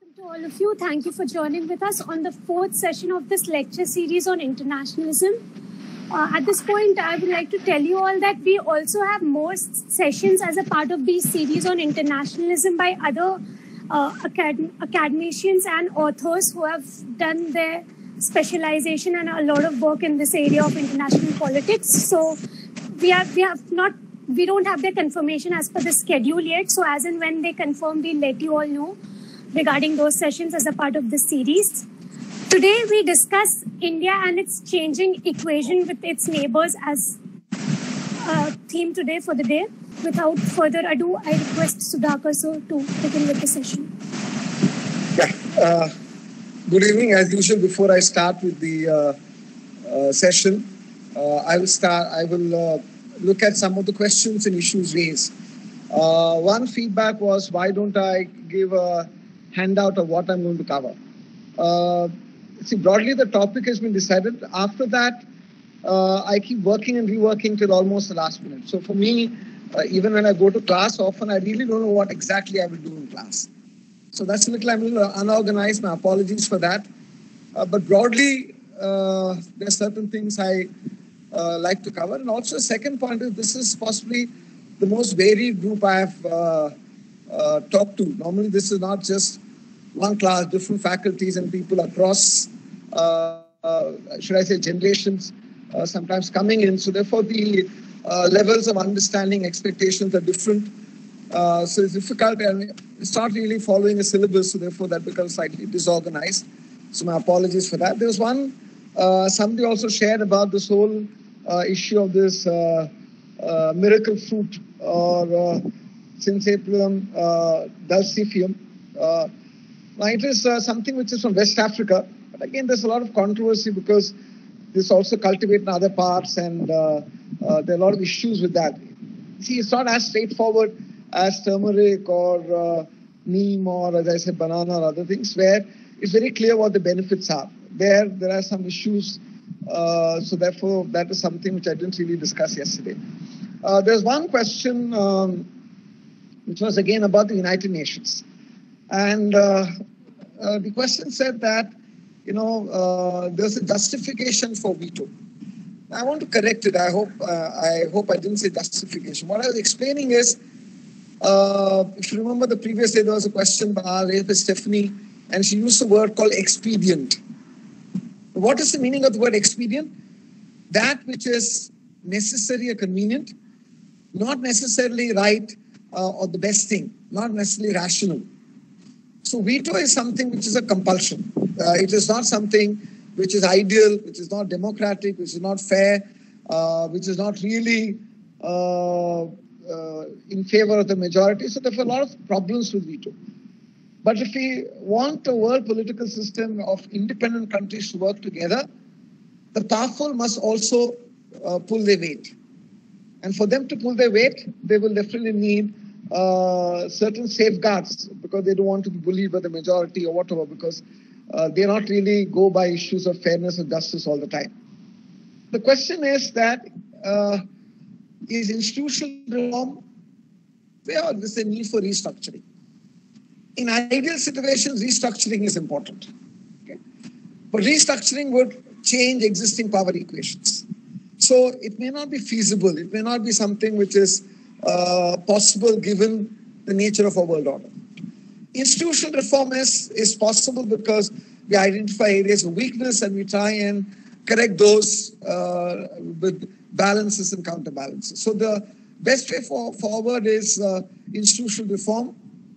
Welcome to all of you. Thank you for joining with us on the fourth session of this lecture series on internationalism. At this point, I would like to tell you all that we also have more sessions as a part of these series on internationalism by other academicians and authors who have done their specialization and a lot of work in this area of international politics. So we don't have their confirmation as per the schedule yet. So as and when they confirm, we'll let you all know regarding those sessions as a part of this series. Today, we discuss India and its changing equation with its neighbors as a theme today for the day. Without further ado, I request Sudhakar sir to begin with the session. Yeah. Good evening. As usual, before I start with the session, I will look at some of the questions and issues raised. One feedback was, why don't I give a handout of what I'm going to cover? See, broadly, the topic has been decided. After that, I keep working and reworking till almost the last minute. So for me, even when I go to class, often I really don't know what exactly I will do in class. So that's I'm a little unorganized. My apologies for that. But broadly, there are certain things I like to cover. And also, the second point is this is possibly the most varied group I have talked to. Normally, this is not just one class, different faculties and people across, should I say, generations, sometimes coming in. So therefore, the levels of understanding, expectations are different. So it's difficult, and it's not really following a syllabus, so therefore that becomes slightly disorganized. So my apologies for that. There's one, somebody also shared about this whole issue of this miracle fruit or Syncytium dulciferum. Now it is something which is from West Africa, but again there's a lot of controversy because this also cultivates in other parts, and there are a lot of issues with that. See, it's not as straightforward as turmeric or neem or, as I said, banana or other things, where it's very clear what the benefits are. There are some issues, so therefore that is something which I didn't really discuss yesterday. There's one question which was again about the United Nations. And the question said that, there's a justification for veto. I want to correct it. I hope I didn't say justification. What I was explaining is, if you remember the previous day, there was a question raised by Stephanie, and she used a word called expedient. What is the meaning of the word expedient? That which is necessary or convenient, not necessarily right or the best thing, not necessarily rational. So veto is something which is a compulsion. It is not something which is ideal, which is not democratic, which is not fair, which is not really in favor of the majority. So there are a lot of problems with veto. But if we want a world political system of independent countries to work together, the powerful must also pull their weight. And for them to pull their weight, they will definitely need certain safeguards, because they don't want to be bullied by the majority or whatever, because they not really go by issues of fairness and justice all the time. The question is that, is institutional reform fair, or is there a need for restructuring? In ideal situations, restructuring is important. Okay? But restructuring would change existing power equations. So it may not be feasible. It may not be something which is possible given the nature of our world order. Institutional reform is possible because we identify areas of weakness and we try and correct those with balances and counterbalances. So the best way forward is institutional reform.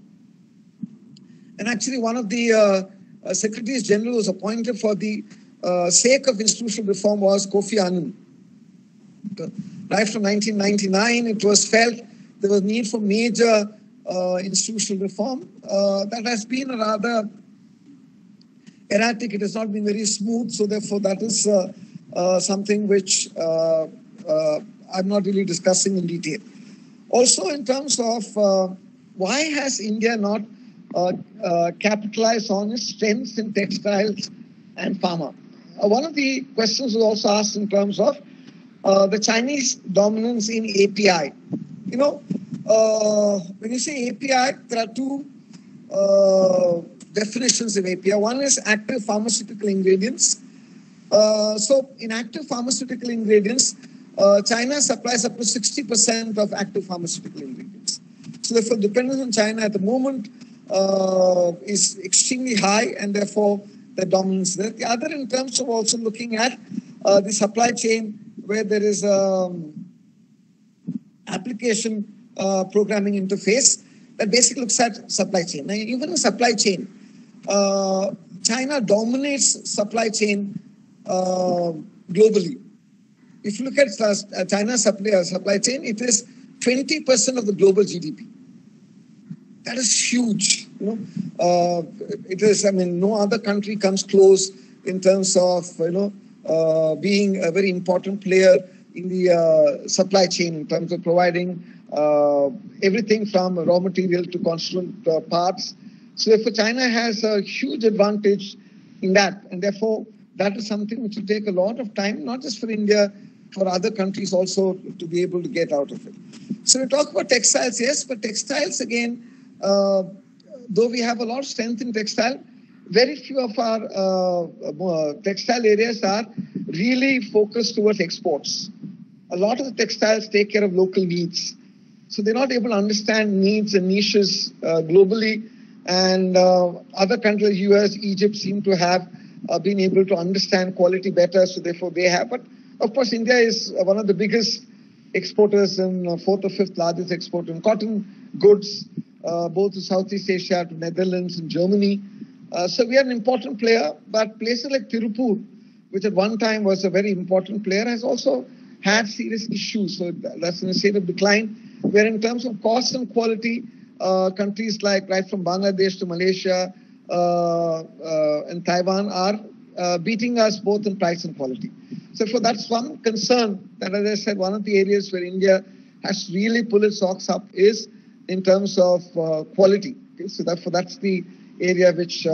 And actually one of the Secretaries General was appointed for the sake of institutional reform was Kofi Annan. Right from 1999, it was felt there was need for major institutional reform. That has been a rather erratic. It has not been very smooth. So therefore, that is something which I'm not really discussing in detail. Also, in terms of why has India not capitalized on its strengths in textiles and pharma? One of the questions was also asked in terms of the Chinese dominance in API. When you say API, there are two definitions of API. One is active pharmaceutical ingredients. So in active pharmaceutical ingredients, China supplies up to 60% of active pharmaceutical ingredients. So therefore, dependence on China at the moment is extremely high, and therefore the dominance there. The other, in terms of also looking at the supply chain, where there is application programming interface that basically looks at supply chain. Now, even in supply chain, China dominates supply chain globally. If you look at China's supply chain, it is 20% of the global GDP. That is huge. It is. I mean, no other country comes close in terms of being a very important player in the supply chain in terms of providing everything from raw material to constituent parts. So therefore, China has a huge advantage in that, and therefore that is something which will take a lot of time, not just for India, for other countries also to be able to get out of it. So we talk about textiles, yes, but textiles again, though we have a lot of strength in textile, very few of our textile areas are really focused towards exports. A lot of the textiles take care of local needs. So they're not able to understand needs and niches globally. And other countries, US, Egypt, seem to have been able to understand quality better. So therefore they have. But of course, India is one of the biggest exporters and fourth or fifth largest exporter in cotton goods, both to Southeast Asia, to Netherlands and Germany. So we are an important player, but places like Tirupur, which at one time was a very important player, has also had serious issues. So that's in a state of decline, where in terms of cost and quality, countries like right from Bangladesh to Malaysia and Taiwan are beating us both in price and quality. So for that's one concern that, as I said, one of the areas where India has really pulled its socks up is in terms of quality. Okay? So therefore that's the area which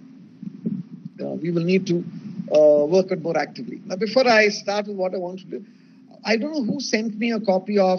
we will need to work on more actively. Now, before I start with what I want to do, I don't know who sent me a copy of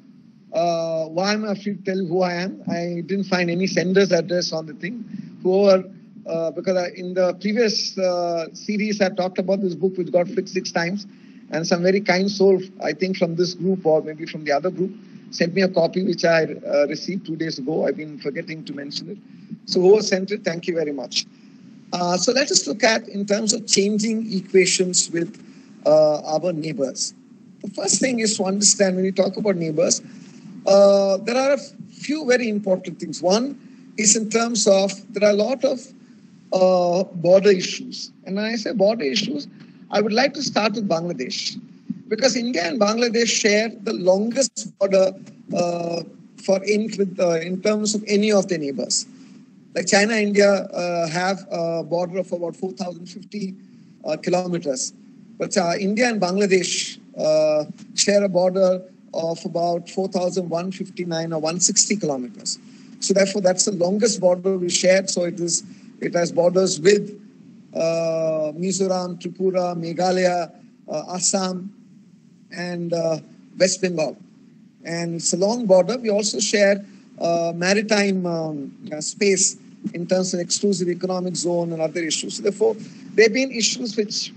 why I'm afraid to tell you who I am. I didn't find any sender's address on the thing. Whoever, because in the previous series I talked about this book which got flicked 6 times, and some very kind soul, I think from this group or maybe from the other group, sent me a copy which I received 2 days ago. I've been forgetting to mention it. So whoever sent it, thank you very much. So let us look at in terms of changing equations with our neighbors. The first thing is to understand when we talk about neighbors, there are a few very important things. One is in terms of there are a lot of border issues. And when I say border issues, I would like to start with Bangladesh, because India and Bangladesh share the longest border in terms of any of their neighbors. Like China and India have a border of about 4,050 kilometers. But India and Bangladesh share a border of about 4,159 or 160 kilometers. So therefore, that's the longest border we share. So it has borders with Mizoram, Tripura, Meghalaya, Assam, and West Bengal. And it's a long border. We also share maritime space in terms of exclusive economic zone and other issues. So therefore, there have been issues which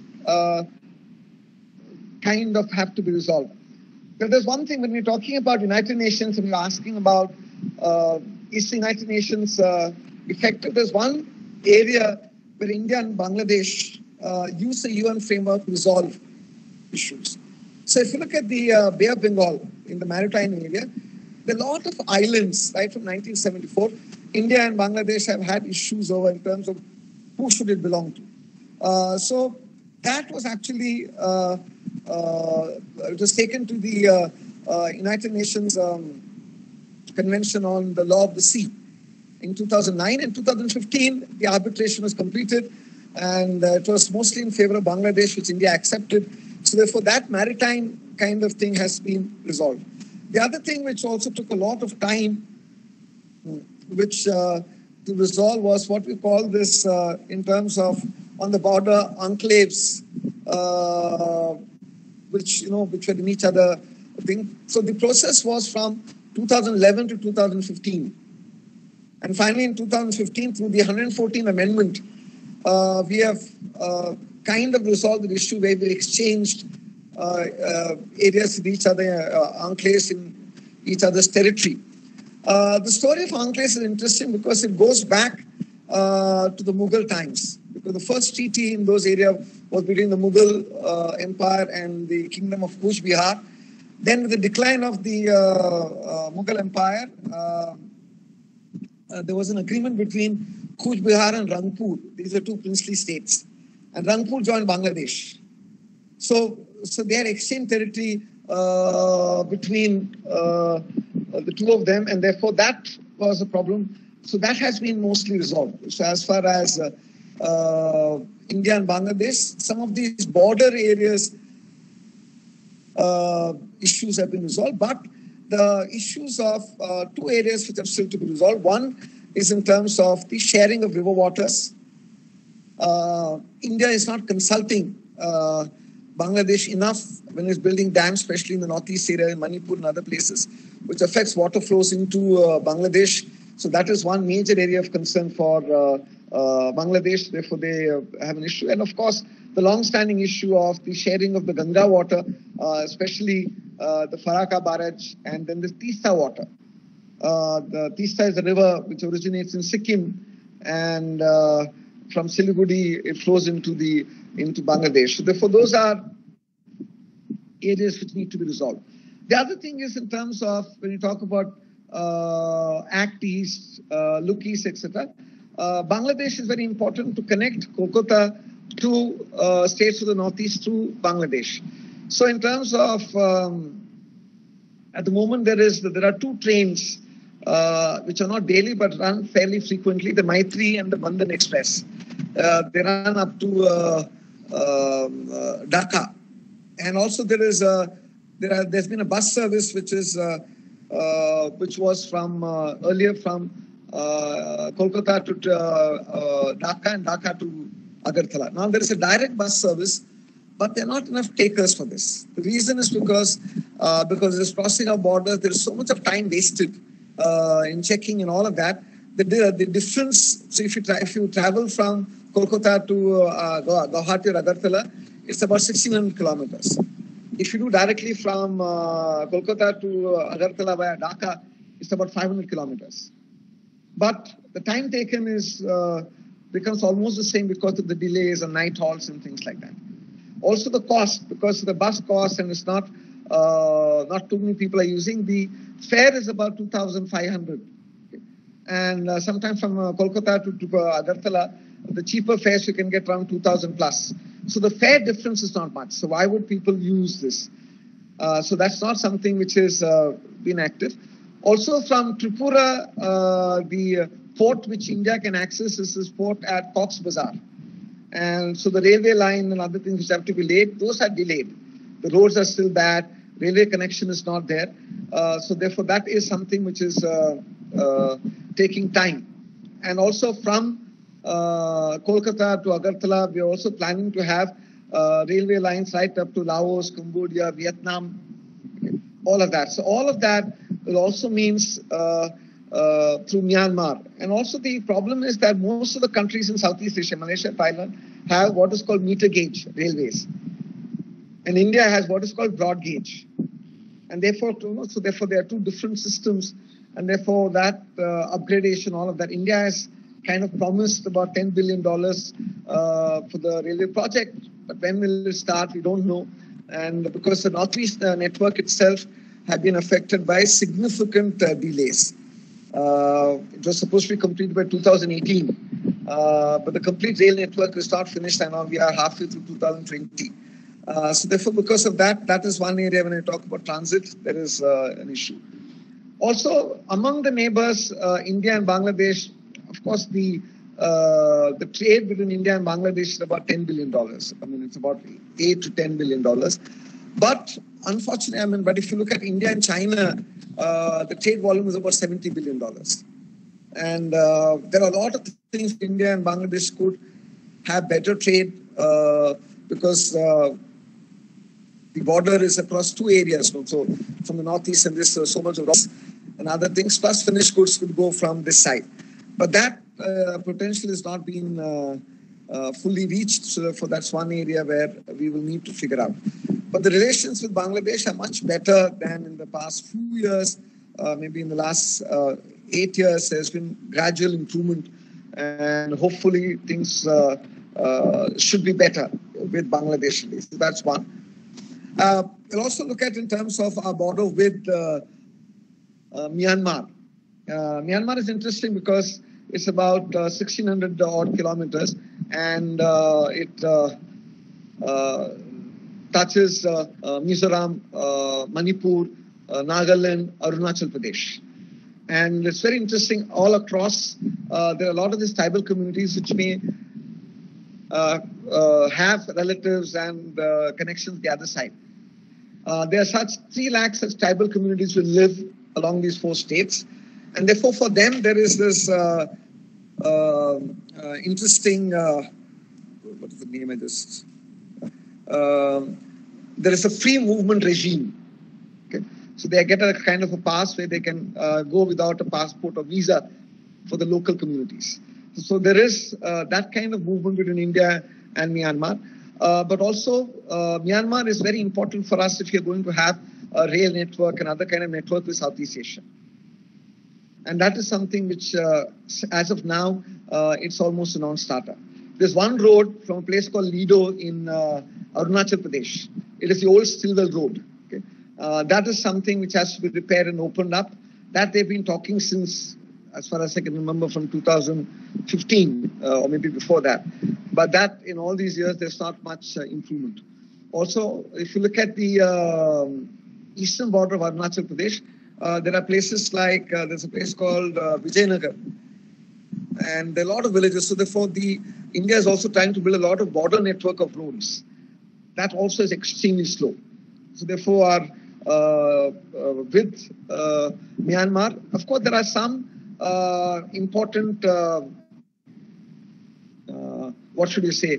kind of have to be resolved. But there's one thing when we're talking about United Nations and we're asking about is the United Nations effective? There's one area where India and Bangladesh use the UN framework to resolve issues. So if you look at the Bay of Bengal in the maritime area, there are a lot of islands, right from 1974. India and Bangladesh have had issues over in terms of who should it belong to. So that was actually, it was taken to the United Nations Convention on the Law of the Sea in 2009. In 2015, the arbitration was completed, and it was mostly in favor of Bangladesh, which India accepted. So therefore, that maritime kind of thing has been resolved. The other thing which also took a lot of time, which to resolve, was what we call this in terms of on the border enclaves, which were in each other thing. So the process was from 2011 to 2015. And finally, in 2015, through the 114th Amendment, we have kind of resolved the issue where we exchanged areas with each other, enclaves in each other's territory. The story of enclaves is interesting because it goes back to the Mughal times. Because the first treaty in those areas was between the Mughal Empire and the Kingdom of Kuch Bihar. Then with the decline of the Mughal Empire, there was an agreement between Kuch Bihar and Rangpur. These are two princely states. And Rangpur joined Bangladesh. So they had exchanged territory between the two of them, and therefore that was a problem. So that has been mostly resolved. So as far as India and Bangladesh, some of these border areas issues have been resolved, but the issues of two areas which are still to be resolved. One is in terms of the sharing of river waters. India is not consulting Bangladesh enough when it's building dams, especially in the northeast area, in Manipur and other places, which affects water flows into Bangladesh. So that is one major area of concern for Bangladesh. Therefore, they have an issue. And of course, the long-standing issue of the sharing of the Ganga water, especially the Farakka barrage, and then the Tista water. The Tista is a river which originates in Sikkim, and from Siliguri it flows into Bangladesh. So therefore, those are areas which need to be resolved. The other thing is in terms of when you talk about Act East, Look East, etc. Bangladesh is very important to connect Kolkata to states of the northeast through Bangladesh. So in terms of at the moment there are two trains which are not daily but run fairly frequently, the Maitri and the Bandhan Express. They run up to Dhaka, and also there's been a bus service which was from earlier from Kolkata to Dhaka and Dhaka to Agartala. Now there is a direct bus service, but there are not enough takers for this. The reason is because it's crossing our borders. There is so much of time wasted in checking and all of that. The difference. So if you travel from Kolkata to Guwahati or Agartala, it's about 1,600 kilometers. If you do directly from Kolkata to Agartala via Dhaka, it's about 500 kilometers. But the time taken becomes almost the same because of the delays and night halts and things like that. Also the cost, because of the bus cost, and it's not too many people are using, the fare is about 2,500. And sometimes from Kolkata to Agartala, the cheaper fares you can get around 2,000 plus. So the fare difference is not much. So why would people use this? So that's not something which has been active. Also from Tripura, the port which India can access is this port at Cox's Bazar. And so the railway line and other things which have to be laid, those are delayed. The roads are still bad. Railway connection is not there. So therefore that is something which is taking time. And also from Kolkata to Agartala, we are also planning to have railway lines right up to Laos, Cambodia, Vietnam, all of that. So all of that will also means through Myanmar. And also the problem is that most of the countries in Southeast Asia, Malaysia, Thailand, have what is called meter gauge railways. And India has what is called broad gauge. And therefore, there are two different systems. And therefore that upgradation, all of that, India has kind of promised about $10 billion for the railway project. But when will it start? We don't know. And because the Northeast network itself had been affected by significant delays. It was supposed to be completed by 2018. But the complete rail network is not finished, and now we are halfway through 2020. So therefore, because of that, that is one area when I talk about transit, there is an issue. Also, among the neighbors, India and Bangladesh, of course, the trade between India and Bangladesh is about $10 billion. I mean, it's about $8 to $10 billion. But unfortunately, but if you look at India and China, the trade volume is about $70 billion. And there are a lot of things India and Bangladesh could have better trade because the border is across two areas. So from the northeast, and there's so much of rocks and other things, plus finished goods could go from this side. But that potential has not been fully reached. So therefore, that's one area where we will need to figure out. But the relations with Bangladesh are much better than in the past few years. Maybe in the last 8 years, there's been gradual improvement, and hopefully things should be better with Bangladesh. So that's one. We'll also look at in terms of our border with Myanmar. Myanmar is interesting because it's about 1,600 odd kilometers, and it touches Mizoram, Manipur, Nagaland, Arunachal Pradesh. And it's very interesting all across. There are a lot of these tribal communities which may have relatives and connections the other side. There are such 3 lakh such tribal communities will live along these 4 states. And therefore, for them, there is this interesting, what is the name of this? There is a free movement regime. Okay? So they get a kind of a pass where they can go without a passport or visa for the local communities. So there is that kind of movement between India and Myanmar. But also, Myanmar is very important for us if you're going to have a rail network and other kind of network with Southeast Asia. And that is something which, as of now, it's almost a non-starter. There's one road from a place called Lido in Arunachal Pradesh. It is the old Stilwell Road. Okay? That is something which has to be repaired and opened up. That they've been talking since, as far as I can remember, from 2015 or maybe before that. But that, in all these years, there's not much improvement. Also, if you look at the eastern border of Arunachal Pradesh, there are places like, there's a place called Vijayanagar. And there are a lot of villages. So therefore, India is also trying to build a lot of border network of roads. That also is extremely slow. So therefore, with Myanmar, of course, there are some important, what should you say,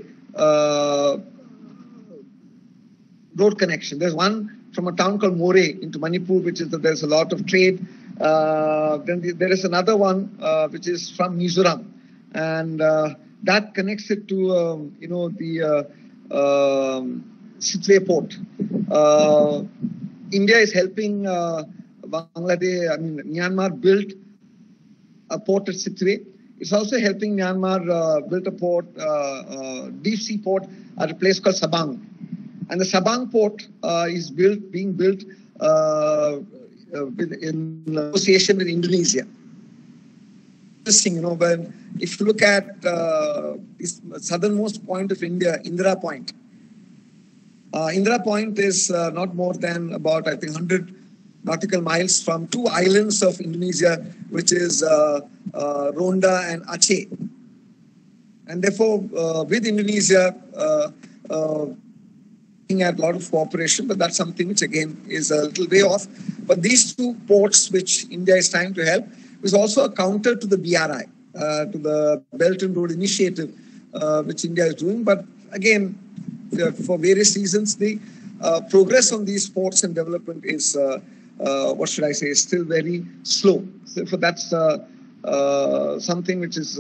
road connection. There's one from a town called More into Manipur, which is that there's a lot of trade. Then there is another one which is from Mizoram, and that connects it to the Sittwe port. India is helping Myanmar build a port at Sittwe. It's also helping Myanmar build a port, deep sea port at a place called Sabang. And the Sabang port is being built in association with Indonesia. Interesting, when if you look at this southernmost point of India, Indira Point. Indira Point is not more than about, I think, 100 nautical miles from 2 islands of Indonesia, which is Ronda and Aceh. And therefore, with Indonesia, at a lot of cooperation, but that's something which again is a little way off. But these 2 ports which India is trying to help is also a counter to the BRI, to the Belt and Road Initiative, which India is doing. But again, for various reasons, the progress on these ports and development is, what should I say, is still very slow. So that's something which is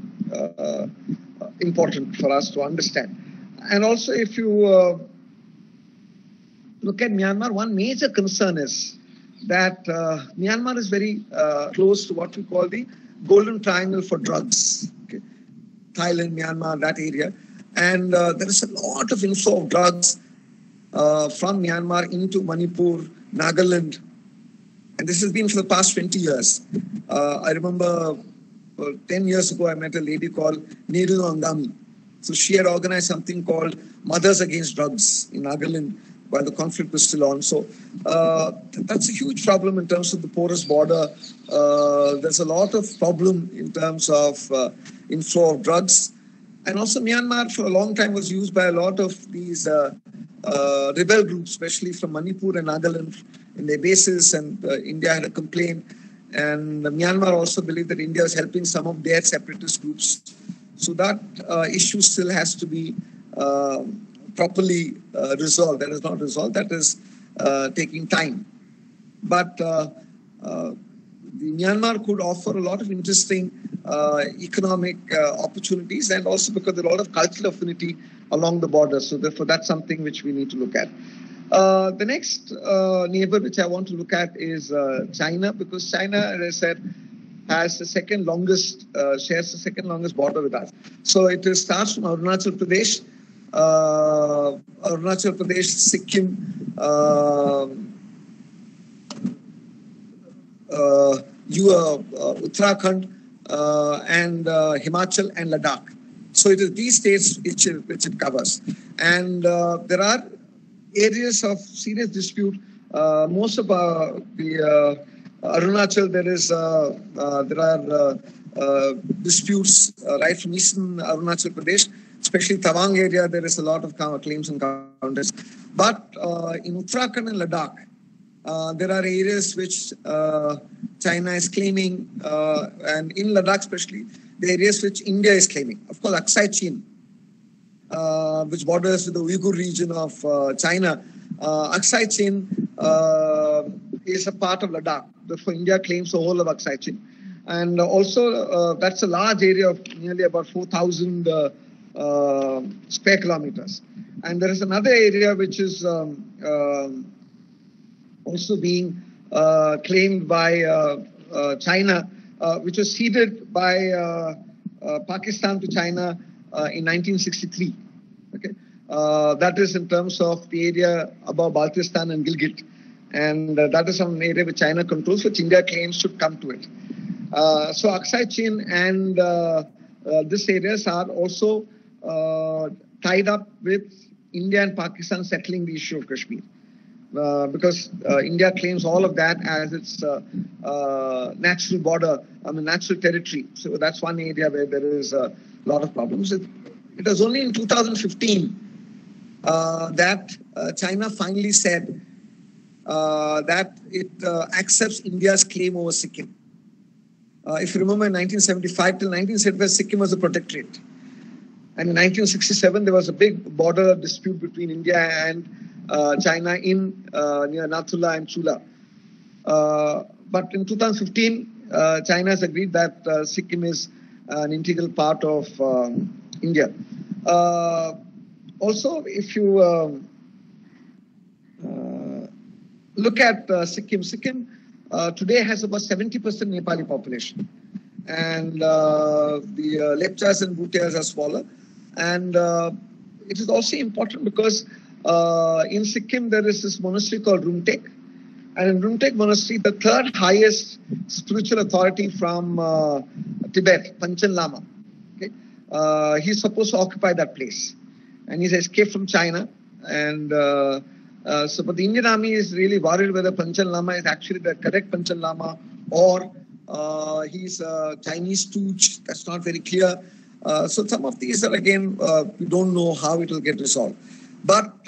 important for us to understand. And also, if you look at Myanmar, one major concern is that Myanmar is very close to what we call the Golden Triangle for drugs. Okay? Thailand, Myanmar, that area. And there is a lot of inflow of drugs from Myanmar into Manipur, Nagaland. And this has been for the past 20 years. I remember 10 years ago, I met a lady called Neru Angami. So she had organized something called Mothers Against Drugs in Nagaland while the conflict was still on. So that's a huge problem in terms of the porous border. There's a lot of problem in terms of inflow of drugs. And also Myanmar for a long time was used by a lot of these rebel groups, especially from Manipur and Nagaland in their bases. And India had a complaint. And Myanmar also believed that India was helping some of their separatist groups. So that issue still has to be properly resolved. That is not resolved. That is taking time. But Myanmar could offer a lot of interesting economic opportunities, and also because there are a lot of cultural affinity along the border. So therefore, that's something which we need to look at. The next neighbor which I want to look at is China, because China, as I said, has the second longest, shares the second longest border with us. So it starts from Arunachal Pradesh, Sikkim, Uttarakhand, and Himachal and Ladakh. So it is these states which it covers. And there are areas of serious dispute. Most of the Arunachal, there are disputes right from eastern Arunachal Pradesh, especially Tawang area. There is a lot of claims and counters. But in Uttarakhand and Ladakh, there are areas which China is claiming, and in Ladakh especially, the areas which India is claiming. Of course, Aksai Chin, which borders with the Uyghur region of China. Aksai Chin is a part of Ladakh. Therefore, India claims the whole of Aksai Chin. And also, that's a large area of nearly about 4,000 square kilometers. And there is another area which is also being claimed by China, which was ceded by Pakistan to China in 1963. Okay, that is in terms of the area above Baltistan and Gilgit, and that is an area which China controls, which India claims should come to it. So Aksai Chin and these areas are also tied up with India and Pakistan settling the issue of Kashmir. Because India claims all of that as its natural border, natural territory. So that's one area where there is a lot of problems. It was only in 2015 that China finally said that it accepts India's claim over Sikkim. If you remember, in 1975 till 1975, Sikkim was a protectorate. And in 1967, there was a big border dispute between India and China in near Nathula and Chula. But in 2015, China has agreed that Sikkim is an integral part of India. Also, if you look at Sikkim today has about 70% Nepali population. And the Lepchas and Bhutias are smaller. And it is also important because in Sikkim, there is this monastery called Rumtek. And in Rumtek Monastery, the third highest spiritual authority from Tibet, Panchen Lama, okay? He's supposed to occupy that place. And he's escaped from China. And but the Indian army is really worried whether Panchen Lama is actually the correct Panchen Lama or he's a Chinese stooge. That's not very clear. So some of these are, again, we don't know how it will get resolved. But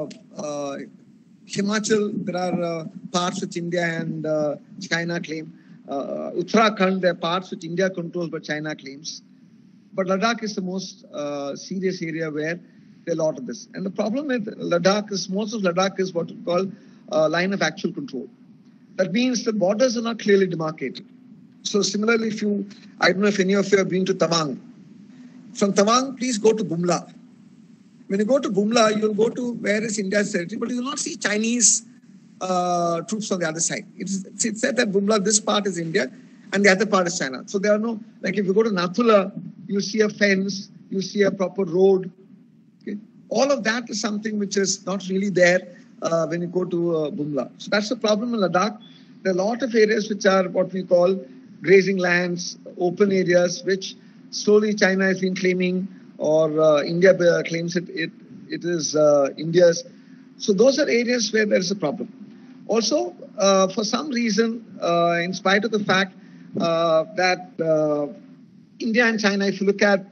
Himachal, there are parts which India and China claim. Uttarakhand, there are parts which India controls but China claims. But Ladakh is the most serious area where there are a lot of this. And the problem with Ladakh is most of Ladakh is what we call line of actual control. That means the borders are not clearly demarcated. So similarly, if you, I don't know if any of you have been to Tawang. From Tawang, please go to Bumla. When you go to Bumla, you'll go to where is India's territory, but you will not see Chinese troops on the other side. It's said that Bumla, this part is India and the other part is China. So there are no, like if you go to Nathula, you see a fence, you see a proper road. Okay? All of that is something which is not really there when you go to Bumla. So that's the problem in Ladakh. There are a lot of areas which are what we call grazing lands, open areas, which slowly China has been claiming, or India claims it is India's. So those are areas where there is a problem. Also, for some reason, in spite of the fact that India and China, if you look at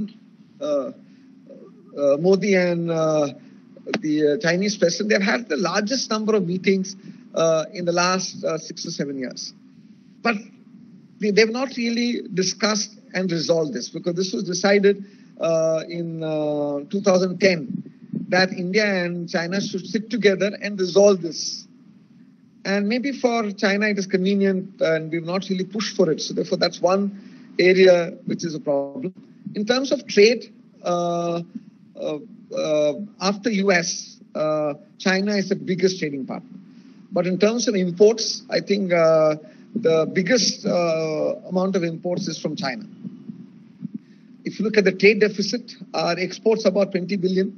Modi and the Chinese president, they've had the largest number of meetings in the last 6 or 7 years. But they've not really discussed and resolved this, because this was decided in 2010 that India and China should sit together and resolve this. And maybe for China it is convenient and we've not really pushed for it. So therefore that's one area which is a problem. In terms of trade, after US, China is the biggest trading partner. But in terms of imports, I think the biggest amount of imports is from China. If you look at the trade deficit, our exports are about 20 billion.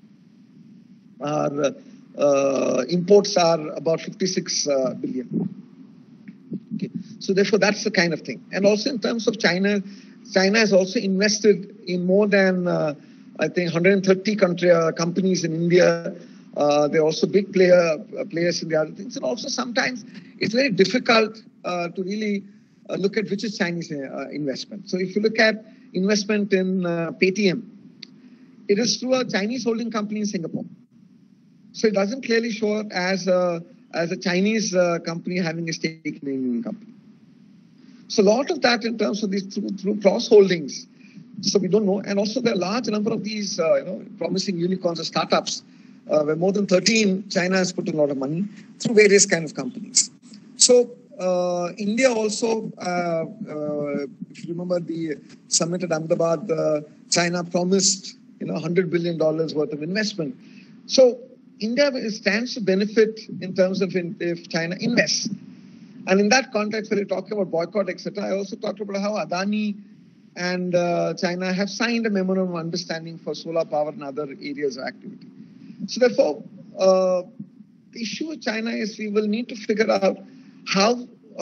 Our imports are about 56 billion. Okay. So therefore, that's the kind of thing. And also in terms of China, China has also invested in more than, I think, 130 companies in India. They're also big players in the other things. And also sometimes it's very difficult to really look at which is Chinese investment. So if you look at investment in Paytm, it is through a Chinese holding company in Singapore. So it doesn't clearly show up as a Chinese company having a stake in an Indian company. So a lot of that in terms of these through cross holdings. So we don't know. And also there are a large number of these promising unicorns or startups where more than 13, China has put a lot of money through various kind of companies. So India also, if you remember the summit at Ahmedabad, China promised $100 billion worth of investment. So India stands to benefit in terms of if China invests. And in that context, when you're talking about boycott, etc., I also talked about how Adani and China have signed a memorandum of understanding for solar power and other areas of activity. So therefore, the issue with China is we will need to figure out how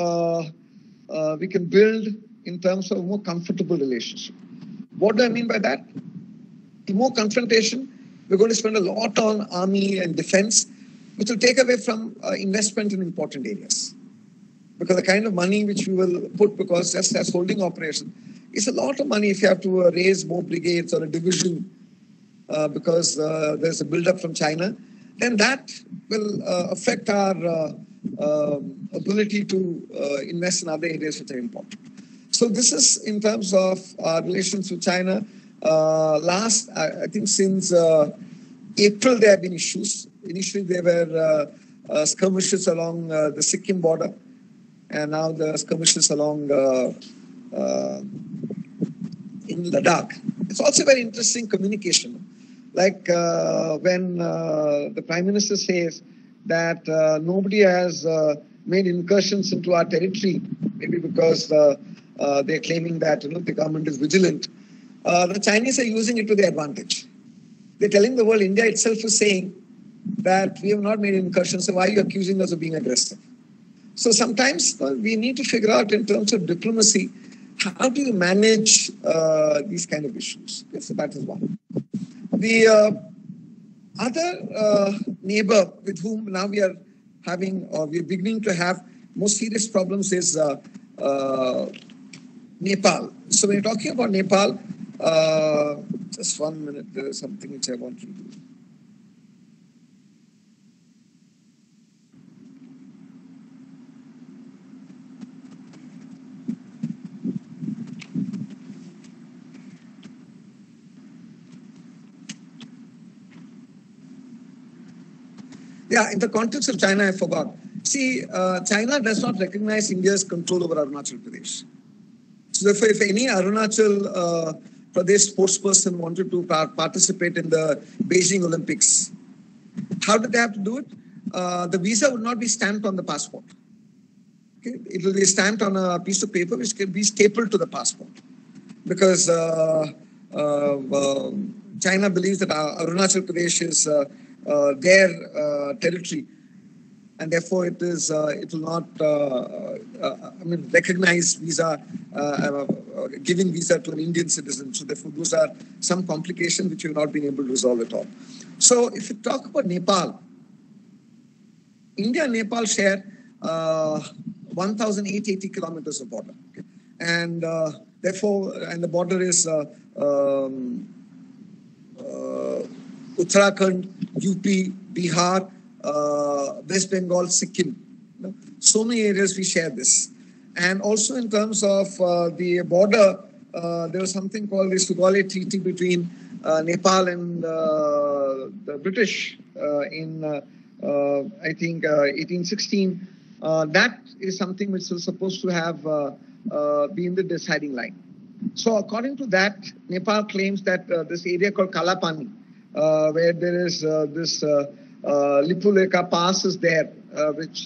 we can build in terms of a more comfortable relationship. What do I mean by that? The more confrontation, we're going to spend a lot on army and defense, which will take away from investment in important areas. Because the kind of money which we will put, because just as holding operation, is a lot of money if you have to raise more brigades or a division because there's a build-up from China, then that will affect our ability to invest in other areas which are important. So this is in terms of our relations with China. I think since April, there have been issues. Initially, there were skirmishes along the Sikkim border, and now the skirmishes along in Ladakh. It's also very interesting communication. Like when the Prime Minister says that nobody has made incursions into our territory, maybe because they're claiming that the government is vigilant. The Chinese are using it to their advantage. They're telling the world, India itself is saying that we have not made incursions, so why are you accusing us of being aggressive? So sometimes we need to figure out in terms of diplomacy, how do you manage these kind of issues? Okay, so that is one. The other neighbor with whom now we are having, or we are beginning to have most serious problems is Nepal. So when you're talking about Nepal, just 1 minute, there is something which I want to do. Yeah, in the context of China, I forgot. See, China does not recognize India's control over Arunachal Pradesh. So therefore, if any Arunachal Pradesh sportsperson wanted to participate in the Beijing Olympics, how did they have to do it? The visa would not be stamped on the passport. Okay? It will be stamped on a piece of paper which can be stapled to the passport. Because China believes that Arunachal Pradesh is their territory, and therefore it will not recognize visa, giving visa to an Indian citizen. So therefore those are some complications which we have not been able to resolve at all. So if you talk about Nepal, India and Nepal share 1,880 kilometers of border, okay? And therefore, and the border is Uttarakhand, UP, Bihar, West Bengal, Sikkim. So many areas we share this. And also in terms of the border, there was something called the Sugauli Treaty between Nepal and the British in I think 1816, that is something which was supposed to have been the deciding line. So according to that, Nepal claims that this area called Kalapani, where there is this Lipulekha pass is there, which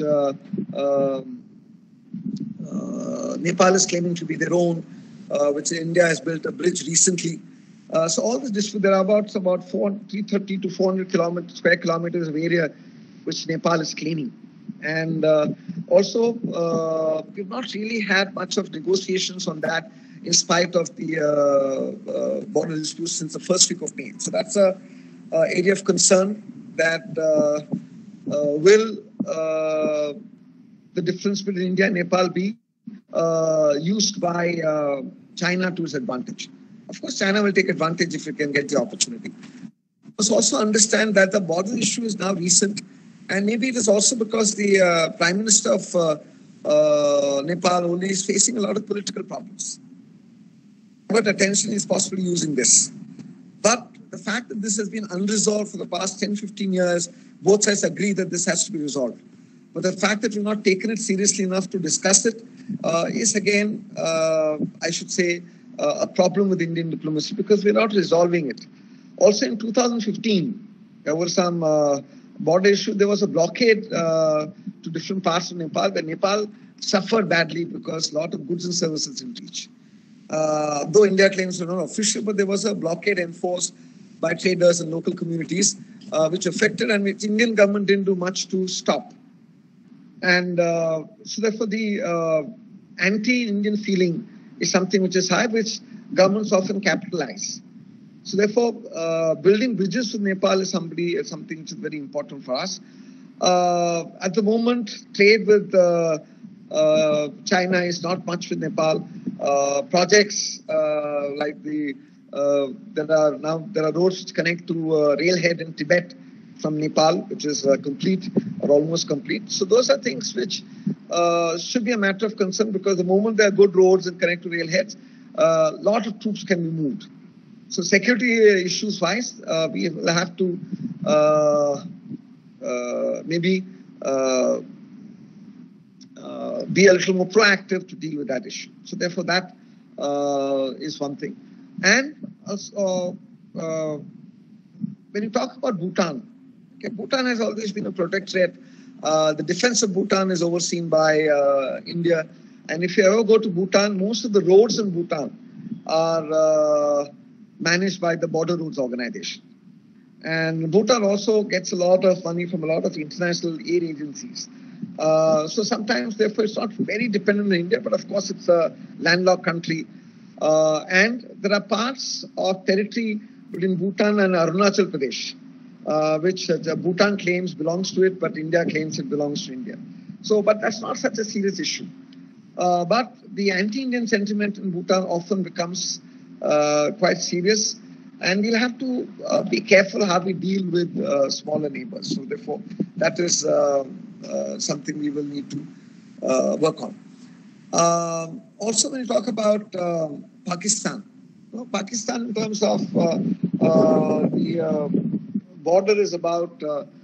Nepal is claiming to be their own, which India has built a bridge recently. So all this district, there are about 330 to 400 square kilometers of area which Nepal is claiming. And also, we've not really had much of negotiations on that in spite of the border disputes since the first week of May. So that's a area of concern that will the difference between India and Nepal be used by China to its advantage. Of course, China will take advantage if it can get the opportunity. We must also understand that the border issue is now recent, and maybe it is also because the Prime Minister of Nepal only is facing a lot of political problems. But attention is possibly using this. But the fact that this has been unresolved for the past 10, 15 years, both sides agree that this has to be resolved. But the fact that we've not taken it seriously enough to discuss it is again, I should say, a problem with Indian diplomacy because we're not resolving it. Also in 2015, there were some border issues. There was a blockade to different parts of Nepal where Nepal suffered badly because a lot of goods and services didn't reach. Though India claims they're not official, but there was a blockade enforced by traders and local communities, which affected and which Indian government didn't do much to stop. And so therefore the anti-Indian feeling is something which is high, which governments often capitalize. So therefore, building bridges with Nepal is something which is very important for us. At the moment, trade with China is not much with Nepal. Projects like there are roads which connect to railhead in Tibet from Nepal, which is complete or almost complete. So those are things which should be a matter of concern because the moment there are good roads and connect to railheads, a lot of troops can be moved. So security issues wise, we will have to maybe be a little more proactive to deal with that issue. So therefore that is one thing. And also, when you talk about Bhutan, okay, Bhutan has always been a protectorate. The defense of Bhutan is overseen by India. And if you ever go to Bhutan, most of the roads in Bhutan are managed by the Border Roads Organization. And Bhutan also gets a lot of money from a lot of international aid agencies. So sometimes, therefore, it's not very dependent on India, but of course it's a landlocked country. And there are parts of territory between Bhutan and Arunachal Pradesh, which Bhutan claims belongs to it, but India claims it belongs to India. So, but that's not such a serious issue. But the anti-Indian sentiment in Bhutan often becomes quite serious, and we'll have to be careful how we deal with smaller neighbors. So therefore, that is something we will need to work on. Also, when you talk about Pakistan, Pakistan in terms of the border is about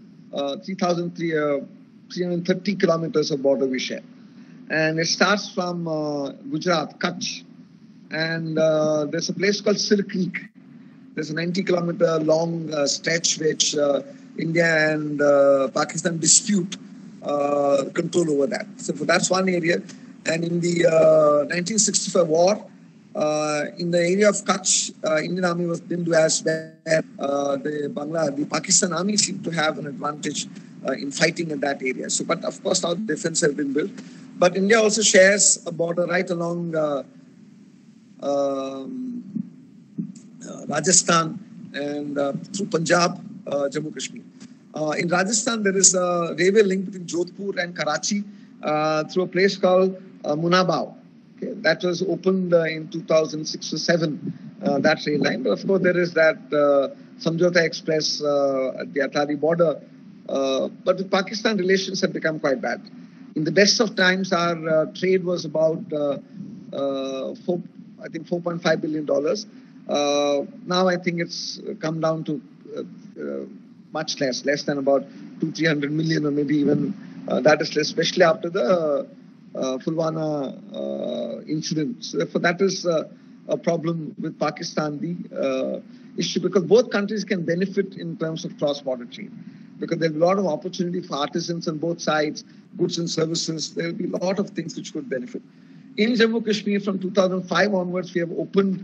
330 kilometers of border we share. And it starts from Gujarat, Kutch. And there's a place called Sir Creek. There's a 90-kilometer long stretch which India and Pakistan dispute control over that. So that's one area. And in the 1965 war, in the area of Kutch, Indian Army didn't do as bad. The Pakistan Army seemed to have an advantage in fighting in that area. So, but of course, now the defense has been built. But India also shares a border right along Rajasthan and through Punjab, Jammu Kashmir. In Rajasthan, there is a railway link between Jodhpur and Karachi through a place called Munabao. Okay, that was opened in 2006 or 7, that rail line. But of course, there is that Samjhauta Express at the Atari border. But with Pakistan, relations have become quite bad. In the best of times, our trade was about $4.5 billion. Now I think it's come down to much less than about 200-300 million, or maybe even that is less, especially after the Pulwama incident. So therefore, that is a problem with Pakistan, the issue, because both countries can benefit in terms of cross-border trade, because there'll be a lot of opportunity for artisans on both sides, goods and services. There'll be a lot of things which could benefit. In Jammu Kashmir, from 2005 onwards, we have opened,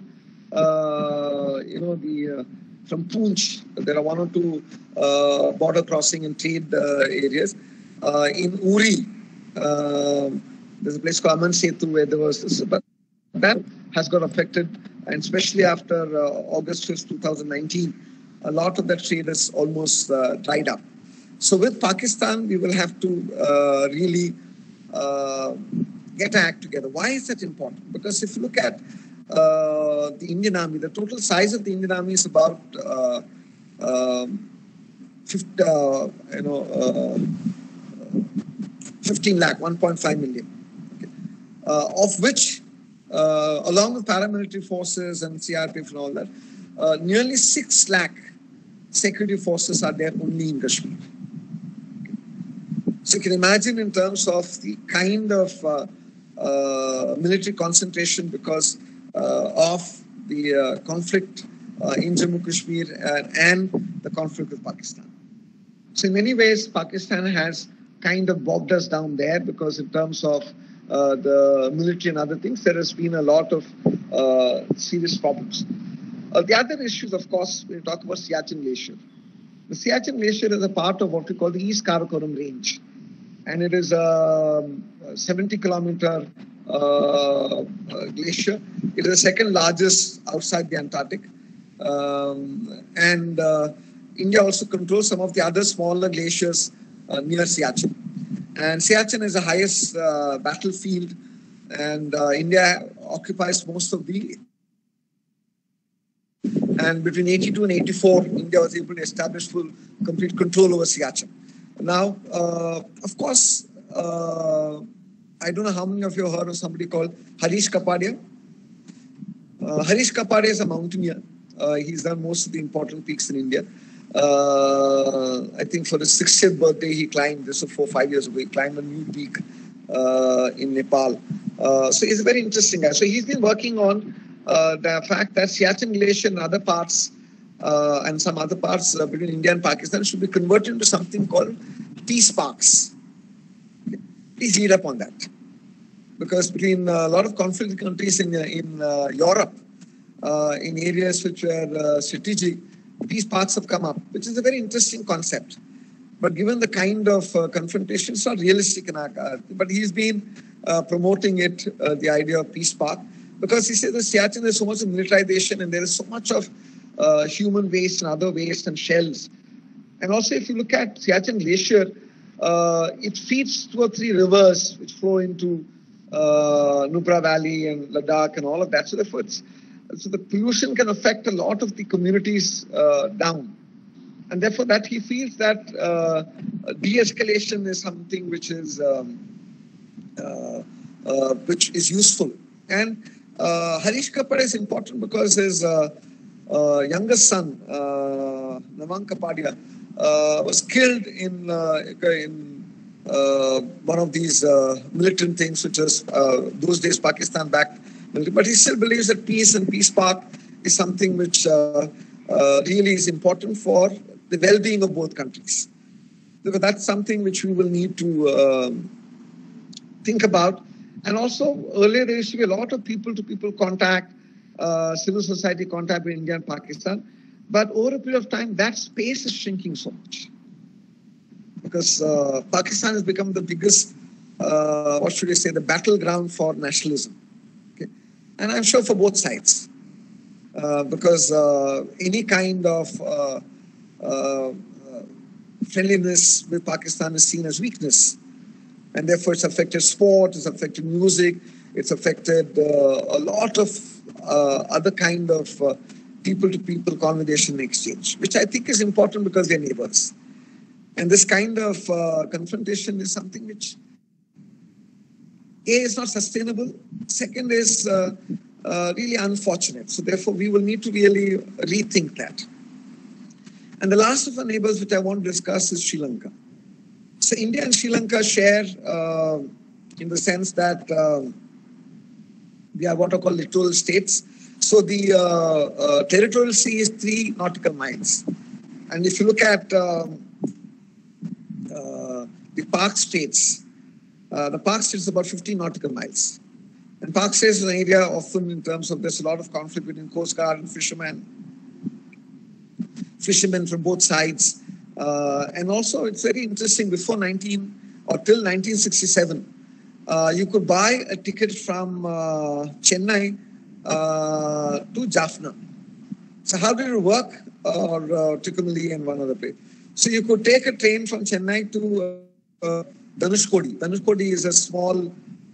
from Poonch, there are 1 or 2 border crossing and trade areas. In Uri, there's a place called Aman Setu where there was this, but that has got affected, and especially after August 5th, 2019, a lot of that trade is almost dried up. So with Pakistan, we will have to really get our act together. Why is that important? Because if you look at the Indian Army, the total size of the Indian Army is about 15 lakh, 1.5 million, okay. Of which, along with paramilitary forces and CRPF and all that, nearly 6 lakh security forces are there only in Kashmir. Okay. So you can imagine in terms of the kind of military concentration because of the conflict in Jammu Kashmir and the conflict with Pakistan. So in many ways, Pakistan has kind of bogged us down there, because in terms of the military and other things, there has been a lot of serious problems. The other issues, of course, we talk about Siachen Glacier. The Siachen Glacier is a part of what we call the East Karakoram Range. And it is a 70-kilometer glacier. It is the second largest outside the Antarctic. India also controls some of the other smaller glaciers near Siachen. And Siachen is the highest battlefield, and India occupies most of the. And between 82 and 84, India was able to establish complete control over Siachen. Now, of course, I don't know how many of you have heard of somebody called Harish Kapadia. Harish Kapadia is a mountaineer. He's done most of the important peaks in India. I think for his 60th birthday, he climbed, this was 4 or 5 years ago, he climbed a new peak in Nepal. So he's a very interesting guy. So he's been working on the fact that Siachen Glacier and other parts and some other parts between India and Pakistan should be converted into something called peace parks. Okay. Please read up on that. Because between a lot of conflict countries in Europe, in areas which were strategic, peace parks have come up, which is a very interesting concept. But given the kind of confrontation, it's not realistic in our but he's been promoting it, the idea of peace park, because he says the Siachen, there's so much of militarization and there is so much of human waste and other waste and shells. And also, if you look at Siachen Glacier, it feeds 2 or 3 rivers which flow into Nubra Valley and Ladakh and all of that. So therefore, so the pollution can affect a lot of the communities down. And therefore, that he feels that de-escalation is something which is useful. And Harish Kapadia is important because his youngest son, Nawang Kapadia, was killed in one of these militant things, which was those days Pakistan-backed military. But he still believes that peace and peace park is something which really is important for the well-being of both countries. Because that's something which we will need to think about. And also, earlier there used to be a lot of people-to-people contact, civil society contact with India and Pakistan. But over a period of time, that space is shrinking so much. Because Pakistan has become the biggest, the battleground for nationalism. Okay? And I'm sure for both sides. Because any kind of friendliness with Pakistan is seen as weakness. And therefore, it's affected sport, it's affected music, it's affected a lot of other kind of people-to-people conversation and exchange, which I think is important because they're neighbors. And this kind of confrontation is something which, A, is not sustainable. Second is really unfortunate. So therefore, we will need to really rethink that. And the last of our neighbors which I want to discuss is Sri Lanka. So India and Sri Lanka share in the sense that they are what are called littoral states. So the territorial sea is 3 nautical miles. And if you look at the Pak states, the Pak states is about 15 nautical miles. And Pak states is an area often in terms of there's a lot of conflict between Coast Guard and fishermen from both sides. And also it's very interesting, before till 1967, you could buy a ticket from Chennai to Jaffna. So how did it work? Or Tirunelveli and one other place. So you could take a train from Chennai to Dhanushkodi. Dhanushkodi is a small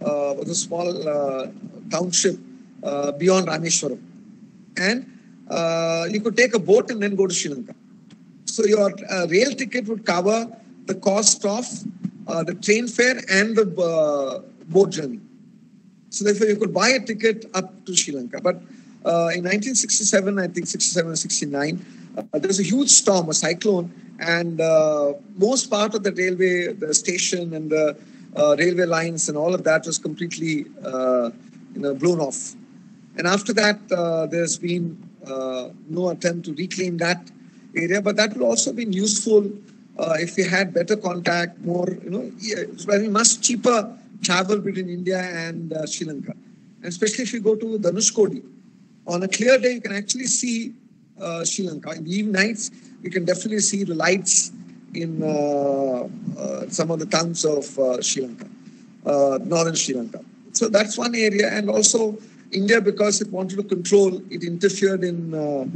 township beyond Rameshwaram. And you could take a boat and then go to Sri Lanka. So your rail ticket would cover the cost of the train fare and the boat journey. So therefore you could buy a ticket up to Sri Lanka. But in 1967, I think 67, 69, there was a huge storm, a cyclone, and most part of the railway, the station and the railway lines and all of that was completely blown off. And after that, there's been no attempt to reclaim that area, but that will also be useful if we had better contact, more, it's very much cheaper travel between India and Sri Lanka. And especially if you go to Dhanushkodi, on a clear day, you can actually see Sri Lanka. In the evening nights, you can definitely see the lights in some of the towns of Sri Lanka, northern Sri Lanka. So that's one area. And also India, because it wanted to control, it interfered in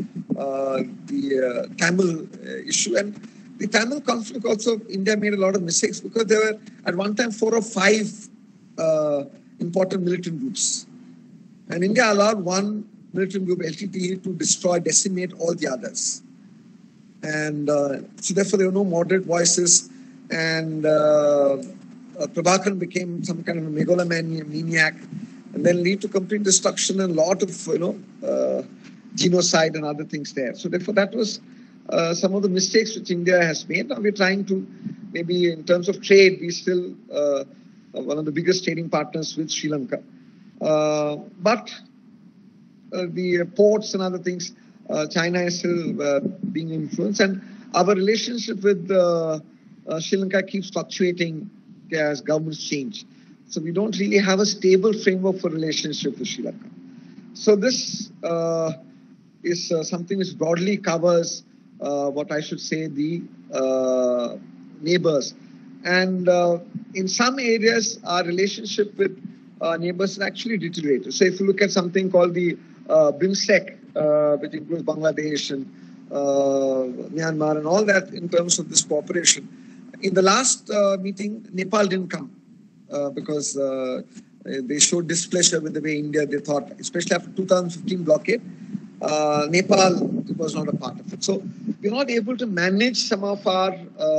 the Tamil issue. And the Tamil conflict also, India made a lot of mistakes because there were at one time 4 or 5 important militant groups. And India allowed one militant group, LTTE, to decimate all the others. And so therefore there were no moderate voices. And Prabhakaran became some kind of a megalomaniac, and then lead to complete destruction and a lot of, genocide and other things there. So therefore that was some of the mistakes which India has made. Now we're trying to, maybe in terms of trade, we're still one of the biggest trading partners with Sri Lanka. But the ports and other things, China is still being influenced, and our relationship with Sri Lanka keeps fluctuating as governments change. So we don't really have a stable framework for relationship with Sri Lanka. So this is something which broadly covers what I should say the neighbors. And in some areas, our relationship with neighbors is actually deteriorated. So if you look at something called the BIMSTEC, which includes Bangladesh and Myanmar and all that in terms of this cooperation. In the last meeting, Nepal didn't come because they showed displeasure with the way India, they thought, especially after 2015 blockade, Nepal was not a part of it. So we're not able to manage some of our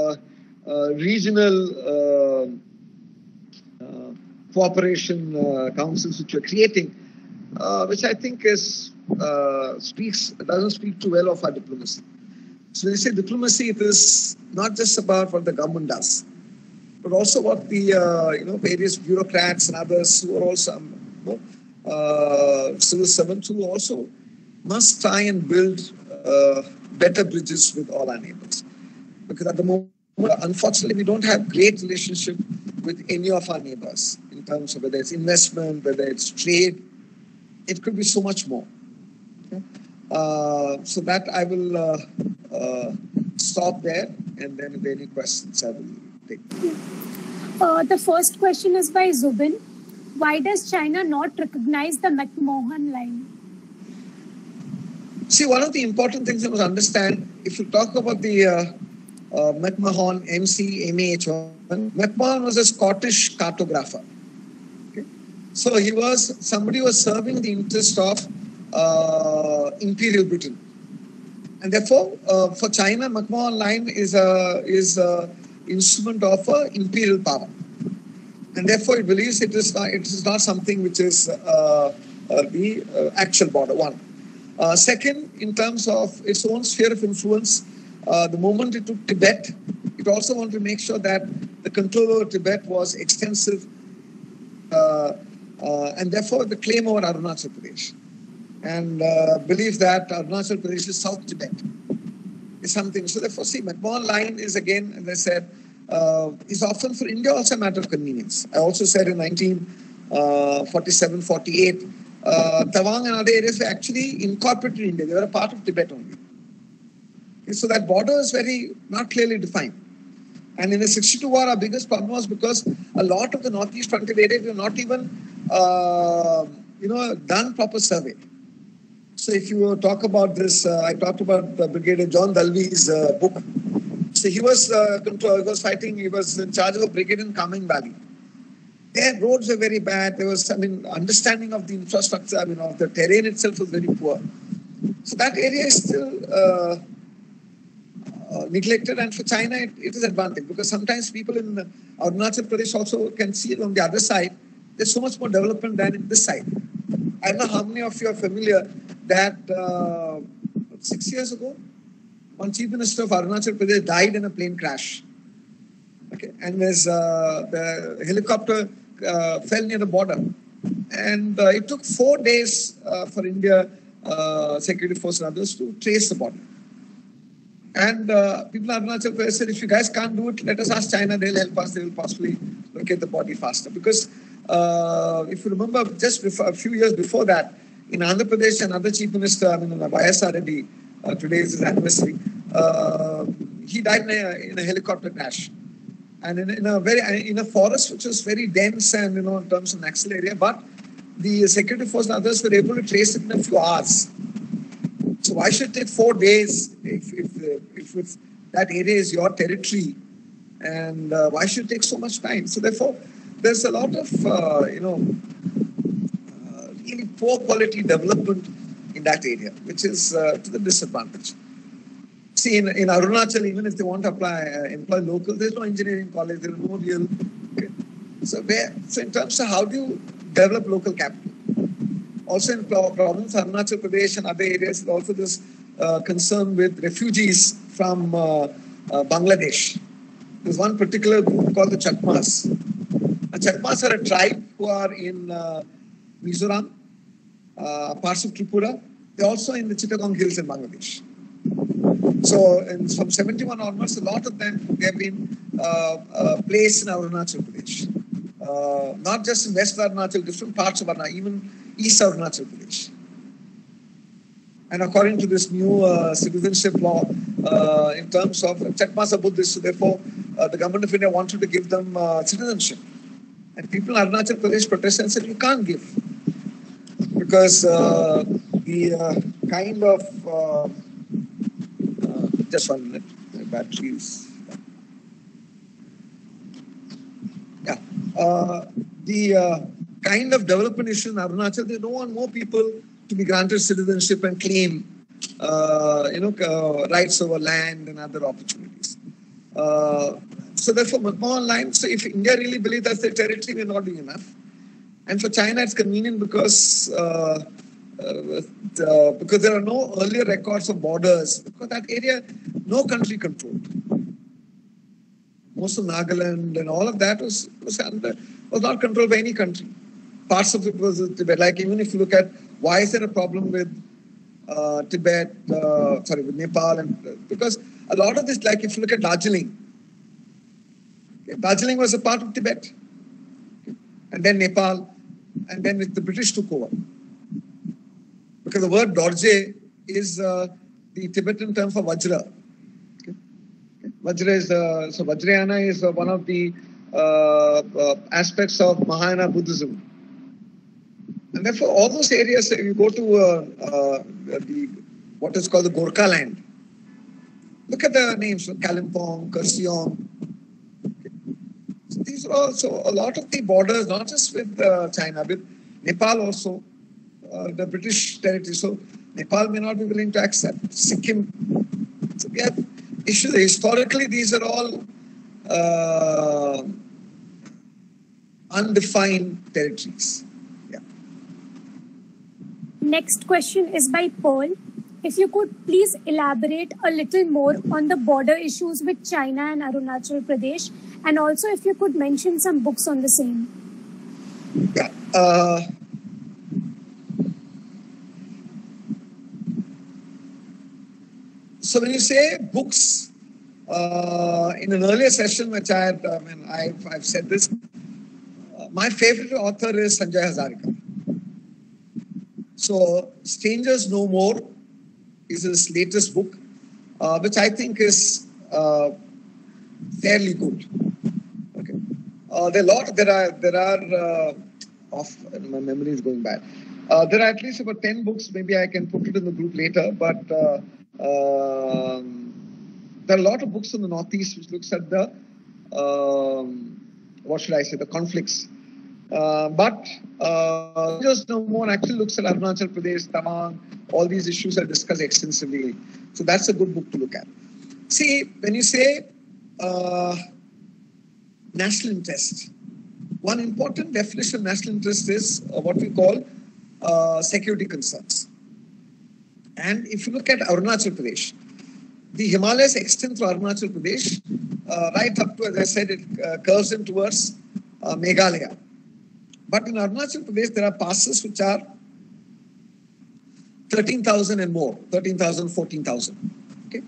regional cooperation councils which we're creating, which I think is doesn't speak too well of our diplomacy. So when you say diplomacy, it is not just about what the government does, but also what the various bureaucrats and others who are also civil servants who also must try and build better bridges with all our neighbors. Because at the moment, unfortunately, we don't have great relationship with any of our neighbors in terms of whether it's investment, whether it's trade. It could be so much more. Okay? So that I will stop there, and then if there are any questions, I will take them. The first question is by Zubin. Why does China not recognize the McMahon line? See, one of the important things you must understand, if you talk about the McMahon, MCMAH1, McMahon was a Scottish cartographer. Okay? So somebody was serving the interest of Imperial Britain. And therefore, for China, McMahon line is a instrument of imperial power. And therefore, it believes it is not something which is the actual border, one. Second, in terms of its own sphere of influence, the moment it took Tibet, it also wanted to make sure that the control over Tibet was extensive, and therefore the claim over Arunachal Pradesh, and believe that Arunachal Pradesh is South Tibet is something. So therefore, see, McMahon Line is again, as I said, is often for India also a matter of convenience. I also said in 1947, 48, Tawang and other areas were actually incorporated in India. They were a part of Tibet only. Okay, so that border is very not clearly defined. And in the 62 war, our biggest problem was because a lot of the northeast frontier areas were not even, done proper survey. So if you talk about this, I talked about Brigadier John Dalby's book. So he was he was in charge of a brigade in Kameng Valley. Their roads were very bad. There was, understanding of the infrastructure, of the terrain itself was very poor. So that area is still neglected, and for China it is advantage, because sometimes people in Arunachal Pradesh also can see it on the other side. There's so much more development than in this side. I don't know how many of you are familiar that 6 years ago, one chief minister of Arunachal Pradesh died in a plane crash. Okay, and there's the helicopter fell near the border, and it took 4 days for India security force and others to trace the body. And people in Arunachal Pradesh said, if you guys can't do it, let us ask China. They'll help us. They will possibly locate the body faster. Because if you remember, just a few years before that, in Andhra Pradesh, another chief minister, YSR Reddy, today is his anniversary, he died in a helicopter crash. And in a forest which was very dense and, in terms of Naxal area, but the security force and others were able to trace it in a few hours. So why should it take 4 days if that area is your territory, and why should it take so much time? So therefore, there's a lot of really poor quality development in that area, which is to the disadvantage. See, in Arunachal, even if they want to employ local, there's no engineering college, there's no real. Okay. So in terms of how do you develop local capital? Also in province Arunachal Pradesh and other areas, there's also this concern with refugees from Bangladesh. There's one particular group called the Chakmas. The Chakmas are a tribe who are in Mizoram, parts of Tripura. They're also in the Chittagong Hills in Bangladesh. So from 71 onwards, a lot of them, they have been placed in Arunachal Pradesh. Not just in West Arunachal, different parts of Arunachal, even East Arunachal Pradesh. And according to this new citizenship law, in terms of Chakmas are Buddhists, so therefore the government of India wanted to give them citizenship. And people in Arunachal Pradesh protested and said, you can't give. Because the kind of... just 1 minute, my battery is... Yeah. The kind of development issue in Arunachal, they don't want more people to be granted citizenship and claim, rights over land and other opportunities. So therefore, McMahon Line, so if India really believes that's their territory, we're not doing enough. And for China, it's convenient because there are no earlier records of borders. Because that area, no country controlled. Most of Nagaland and all of that was not controlled by any country. Parts of it was Tibet. Like even if you look at why is there a problem with Tibet, with Nepal, and because a lot of this, like if you look at Darjeeling, Darjeeling was a part of Tibet, and then Nepal, and then the British took over. Because the word Dorje is the Tibetan term for Vajra. Vajra is so Vajrayana is one of the aspects of Mahayana Buddhism. And therefore, all those areas, if you go to what is called the Gorkha land, look at the names, Kalimpong, Kurseong. So these are also a lot of the borders, not just with China, with Nepal also, the British territory. So Nepal may not be willing to accept. Sikkim. So we have issues. Historically, these are all undefined territories. Next question is by Paul. if you could please elaborate a little more on the border issues with China and Arunachal Pradesh, and also if you could mention some books on the same. Yeah. So when you say books, in an earlier session, which I've said this, my favorite author is Sanjay Hazarika. So Strangers No More is his latest book, which I think is fairly good. Okay, my memory is going bad. There are at least about 10 books. Maybe I can put it in the group later, but there are a lot of books in the Northeast which looks at the the conflicts. But just no more actually looks at Arunachal Pradesh, Tawang, all these issues are discussed extensively. So that's a good book to look at. See, when you say national interest, one important definition of national interest is what we call security concerns. And if you look at Arunachal Pradesh, the Himalayas extend through Arunachal Pradesh, right up to, as I said, it curves in towards Meghalaya. But in Arunachal Pradesh, there are passes which are 13,000 and more, 13,000, 14,000. Okay?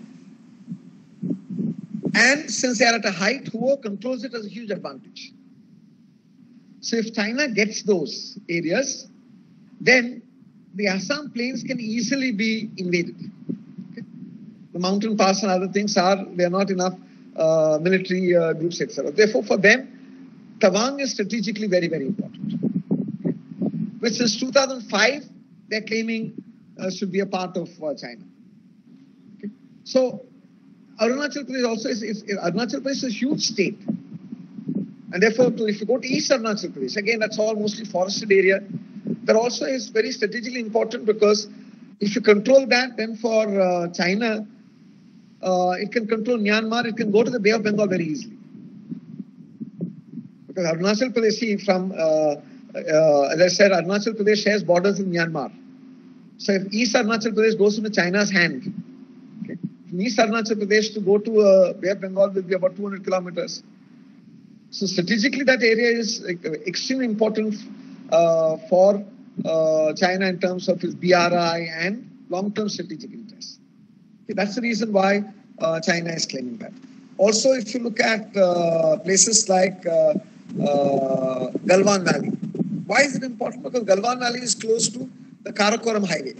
And since they are at a height, whoever controls it has a huge advantage. So if China gets those areas, then the Assam plains can easily be invaded. Okay? The mountain pass and other things they are not enough military groups, etc. Therefore, for them, Tawang is strategically very, very important. Okay? Which since 2005, they're claiming should be a part of China. Okay? So Arunachal Pradesh also Arunachal Pradesh is a huge state. And therefore, if you go to East Arunachal Pradesh, again, that's all mostly forested area. That also is very strategically important because if you control that, then for China, it can control Myanmar, it can go to the Bay of Bengal very easily. Because Arunachal Pradesh, see, from, as I said, Arunachal Pradesh shares borders with Myanmar. So if East Arunachal Pradesh goes into China's hand, okay, from East Arunachal Pradesh to go to Bay of Bengal will be about 200 kilometers. So strategically, that area is extremely important for China in terms of its BRI and long-term strategic interests. Okay, that's the reason why China is claiming that. Also, if you look at places like Galwan Valley, why is it important? Because Galwan Valley is close to the Karakoram Highway.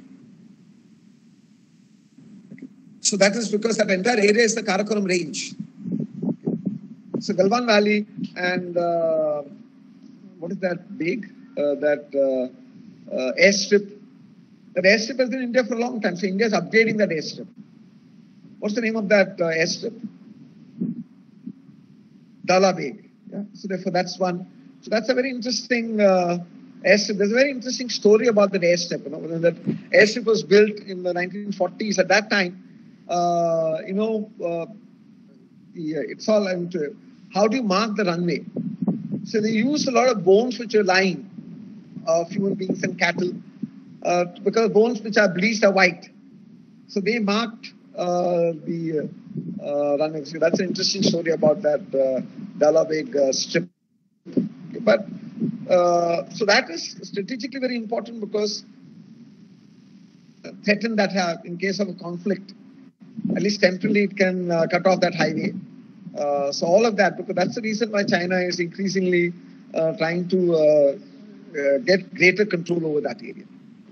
Okay. So that is because that entire area is the Karakoram Range. So Galwan Valley and what is that big? Airstrip. That airstrip has been in India for a long time. So India is upgrading that airstrip. What's the name of that airstrip? Dala Beg. Yeah. So therefore that's one. So that's a very interesting airstrip. There's a very interesting story about that airstrip. You know, when that airstrip was built in the 1940s. At that time, it's all into how do you mark the runway? So they used a lot of bones which are lying of human beings and cattle because bones which are bleached are white. So they marked the runway. So that's an interesting story about that Dala Beg strip. But so that is strategically very important because threaten that in case of a conflict, at least temporarily it can cut off that highway. So all of that, because that's the reason why China is increasingly trying to get greater control over that area.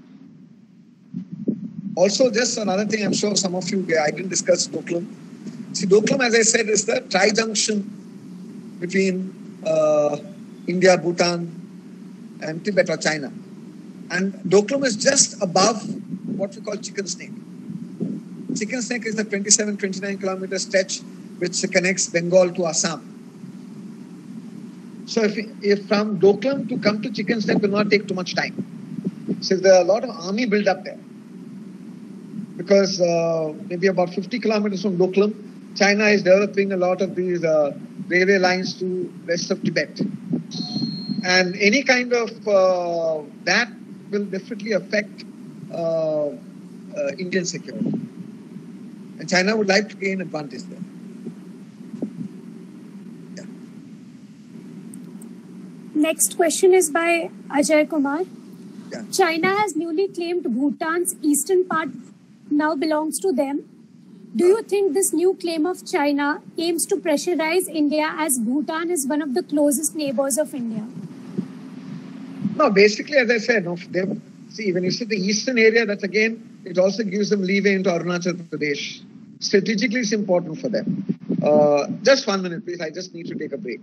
Also, just another thing, I'm sure some of you, I didn't discuss Doklam. See, Doklam, as I said, is the tri-junction between India, Bhutan, and Tibet or China. And Doklam is just above what we call Chicken Snake. Chicken Snake is the 27-29 kilometer stretch which connects Bengal to Assam. So if from Doklam to come to Chicken Snake will not take too much time. So there are a lot of army build up there. Because maybe about 50 kilometers from Doklam, China is developing a lot of these railway lines to rest of Tibet. And any kind of that will definitely affect Indian security. And China would like to gain advantage there. Yeah. Next question is by Ajay Kumar. Yeah. China has newly claimed Bhutan's eastern part now belongs to them. Do you think this new claim of China aims to pressurize India as Bhutan is one of the closest neighbors of India? No, basically, as I said, see, when you say the eastern area, that's again, it also gives them leeway into Arunachal Pradesh. Strategically, it's important for them. Just 1 minute, please. I just need to take a break.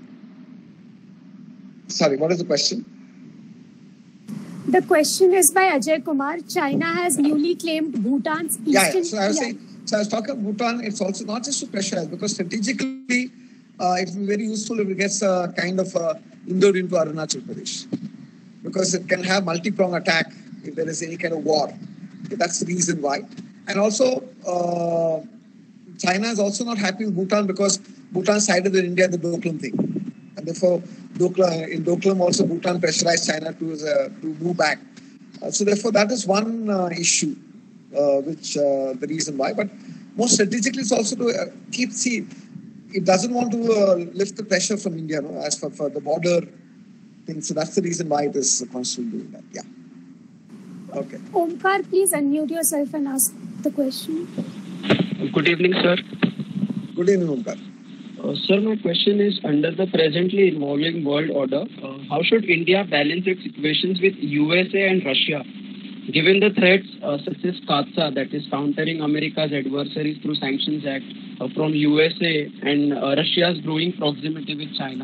Sorry, what is the question? The question is by Ajay Kumar. China has newly claimed Bhutan's eastern... So I was talking about Bhutan. It's also not just to pressurize, because strategically, it will be very useful if it gets a kind of inroad into Arunachal Pradesh. Because it can have multi-pronged attack if there is any kind of war. Okay, that's the reason why. And also, China is also not happy with Bhutan because Bhutan sided with India in the Doklam thing. And therefore, in Doklam also Bhutan pressurized China to move back. So therefore, that is one issue, which the reason why. But more strategically, it's also to it doesn't want to lift the pressure from India, as for the border thing. So that's the reason why it is constantly doing that. Yeah. Okay. Omkar, please unmute yourself and ask the question. Good evening, sir. Good evening, Omkar. Sir, my question is, under the presently evolving world order, how should India balance its equations with USA and Russia, given the threats such as CAATSA, that is countering America's adversaries through Sanctions Act, from USA and Russia's growing proximity with China?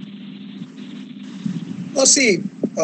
Well, see,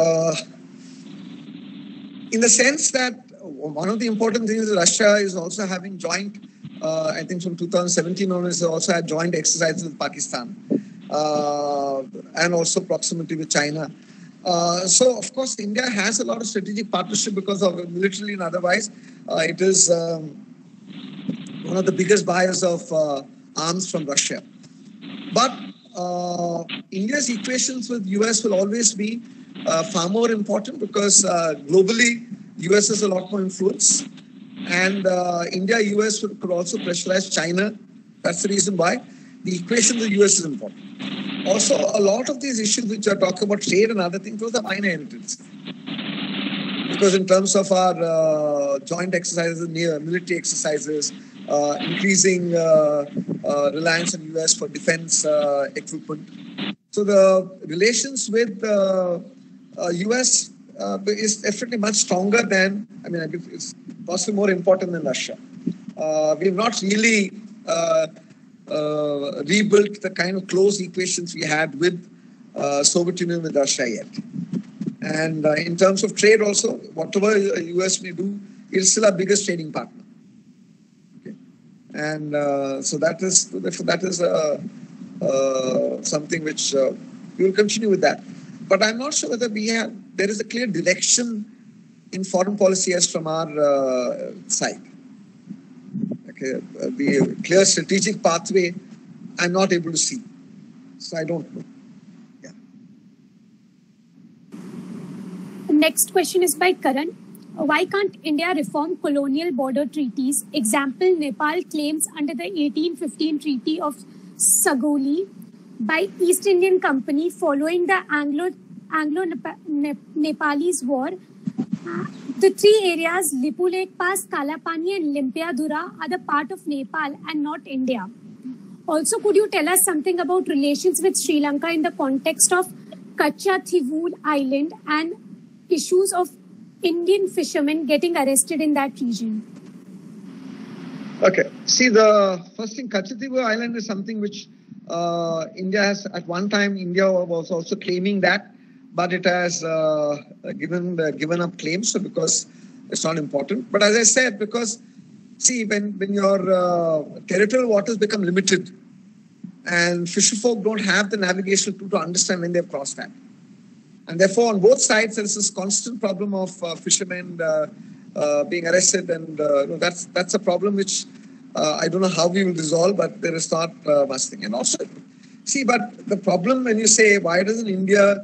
in the sense that one of the important things is Russia is also having joint, I think from 2017 onwards, also had joint exercises with Pakistan and also proximity with China. So, of course, India has a lot of strategic partnership because of militarily and otherwise. It is one of the biggest buyers of arms from Russia. But India's equations with US will always be far more important because globally, US has a lot more influence. And India-US could also pressurize China. That's the reason why the equation with the US is important. Also, a lot of these issues which are talking about trade and other things, those are minor entities. Because in terms of our joint exercises, military exercises, increasing reliance on US for defense equipment. So the relations with US is definitely much stronger than, it's possibly more important than Russia. We've not really rebuilt the kind of close equations we had with Soviet Union with Russia yet. And in terms of trade also, whatever US may do, it's still our biggest trading partner. Okay. And so that is something which we will continue with that. But I'm not sure whether there is a clear direction in foreign policy as from our side. Okay, the clear strategic pathway, I'm not able to see. So I don't know. Yeah. Next question is by Karan. Why can't India reform colonial border treaties? Example, Nepal claims under the 1815 Treaty of Sagoli by East Indian Company following the Anglo-Nepalese War. The three areas, Lipu Lake Pass, Kalapani and Limpiadhura, are the part of Nepal and not India. Also, could you tell us something about relations with Sri Lanka in the context of Kachchathivul Island and issues of Indian fishermen getting arrested in that region? Okay. See, the first thing, Kachchathivul Island is something which India has, at one time, India was also claiming that, but it has given up claims because it's not important. But as I said, because, see, when your territorial waters become limited and fisherfolk don't have the navigational tool to understand when they've crossed that. And therefore, on both sides, there's this constant problem of fishermen being arrested. And that's a problem which I don't know how we will resolve, but there is not much thing. And also, see, but the problem when you say, why doesn't India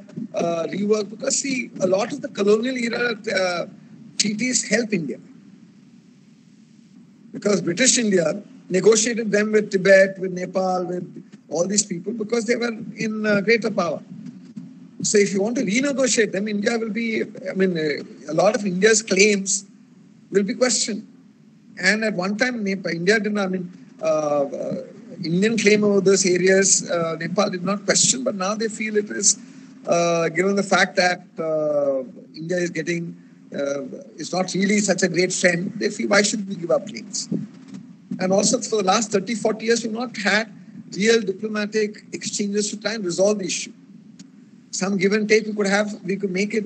rework? Because, see, a lot of the colonial era treaties help India. because British India negotiated them with Tibet, with Nepal, with all these people because they were in greater power. So if you want to renegotiate them, India will be, a lot of India's claims will be questioned. And at one time, India didn't, Indian claim over those areas, Nepal did not question, but now they feel it is, given the fact that India is getting, is not really such a great friend, they feel, why should we give up claims? And also for the last 30, 40 years, we've not had real diplomatic exchanges to try and resolve the issue. Some give and take we could have, we could we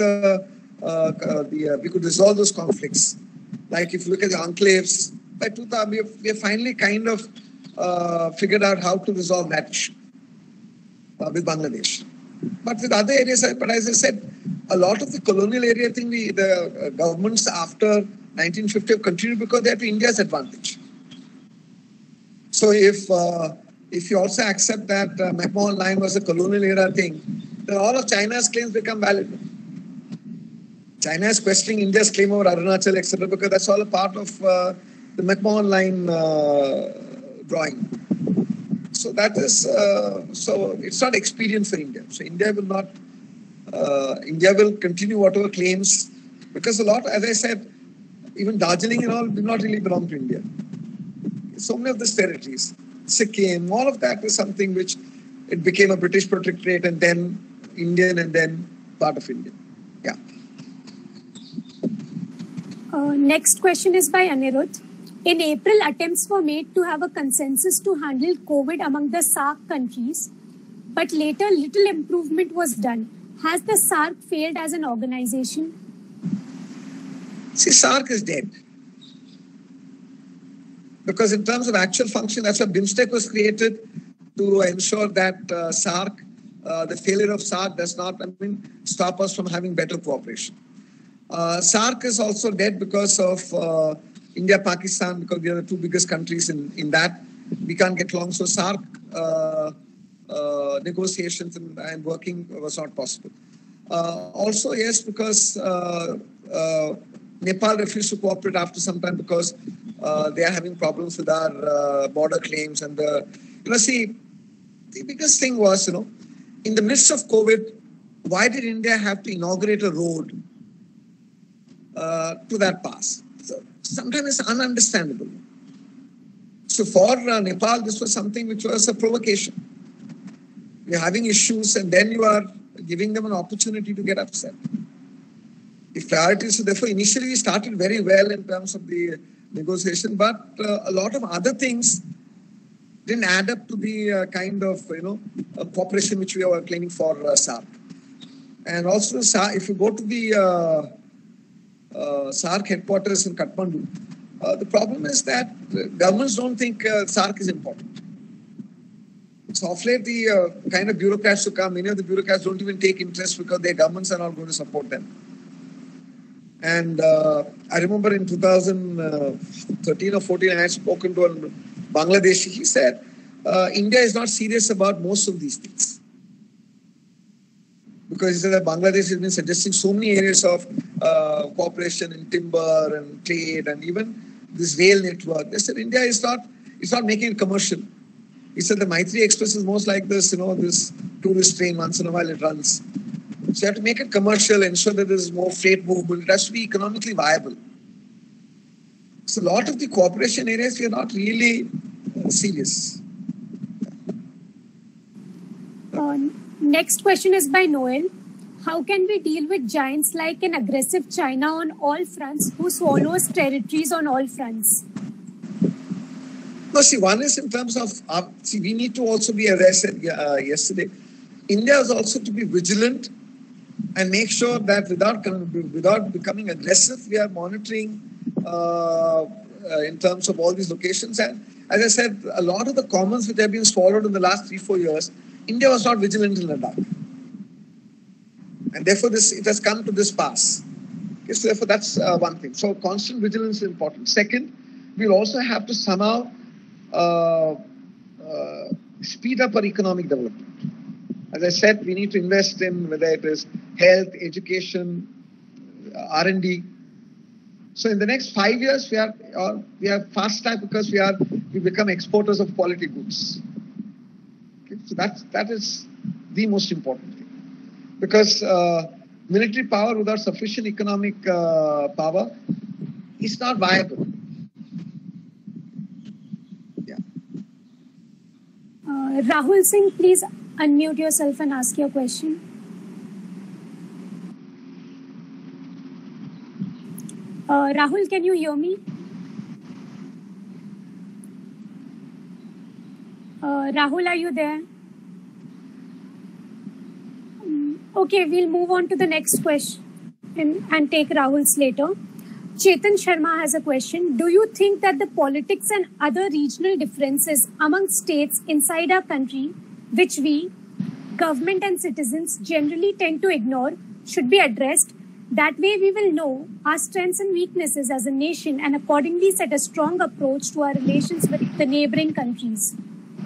could resolve those conflicts. Like if you look at the enclaves, by 2000, we have finally kind of figured out how to resolve that issue with Bangladesh. But with other areas, but as I said, a lot of the colonial area thing, the governments after 1950 have continued because they are to India's advantage. So if you also accept that McMahon Line was a colonial era thing, then all of China's claims become valid. China is questioning India's claim over Arunachal, etc., because that's all a part of the McMahon Line drawing. So that is so it's not expedient for India. So India will continue whatever claims, because a lot, as I said, even Darjeeling and all did not really belong to India. So many of these territories, Sikkim, all of that is something which it became a British protectorate and then Indian and then part of India. Yeah. Next question is by Anirudh. In April, attempts were made to have a consensus to handle COVID among the SAARC countries, but later little improvement was done. Has the SAARC failed as an organization? See, SAARC is dead. Because in terms of actual function, that's why BIMSTEC was created, to ensure that SAARC, the failure of SAARC does not stop us from having better cooperation. SAARC is also dead because of India, Pakistan, because we are the two biggest countries in that. We can't get along. So SAARC negotiations and working was not possible. Also, yes, because Nepal refused to cooperate after some time because they are having problems with our border claims. And the biggest thing was, in the midst of COVID, why did India have to inaugurate a road to that pass? So sometimes it's ununderstandable. So for Nepal, this was something which was a provocation. You're having issues and then you are giving them an opportunity to get upset. The priorities, so therefore initially we started very well in terms of the negotiation, but a lot of other things didn't add up to the kind of, cooperation which we were claiming for SAARC. And also, if you go to the SAARC headquarters in Kathmandu, the problem is that governments don't think SAARC is important. So of late, the kind of bureaucrats who come, many of the bureaucrats don't even take interest because their governments are not going to support them. And I remember in 2013 or 14, I had spoken to a Bangladeshi. He said, India is not serious about most of these things. Because he said that Bangladesh has been suggesting so many areas of cooperation in timber and trade and even this rail network. They said India is not making it commercial. He said the Maitri Express is most like this, this tourist train, once in a while it runs. So you have to make it commercial, ensure that there is more freight movement. It has to be economically viable. So a lot of the cooperation areas, we are not really serious. Next question is by Noel. How can we deal with giants like an aggressive China on all fronts who swallows territories on all fronts? No, see, one is in terms of, we need to also be, as I said yesterday, India is also to be vigilant and make sure that without becoming aggressive, we are monitoring in terms of all these locations. And as I said, a lot of the commons which have been swallowed in the last 3-4 years, India was not vigilant in Ladakh. And therefore, it has come to this pass. Okay, so therefore, that's one thing. So constant vigilance is important. Second, we'll also have to somehow speed up our economic development. As I said, we need to invest in whether it is health, education, R&D. So in the next 5 years, we are fast track because we become exporters of quality goods. Okay? So that is the most important thing, because military power without sufficient economic power is not viable. Yeah. Rahul Singh, please unmute yourself and ask your question. Rahul, can you hear me? Rahul, are you there? Okay, we'll move on to the next question and take Rahul's later. Chetan Sharma has a question. Do you think that the politics and other regional differences among states inside our country, which we, government and citizens, generally tend to ignore, should be addressed? That way we will know our strengths and weaknesses as a nation and accordingly set a strong approach to our relations with the neighboring countries.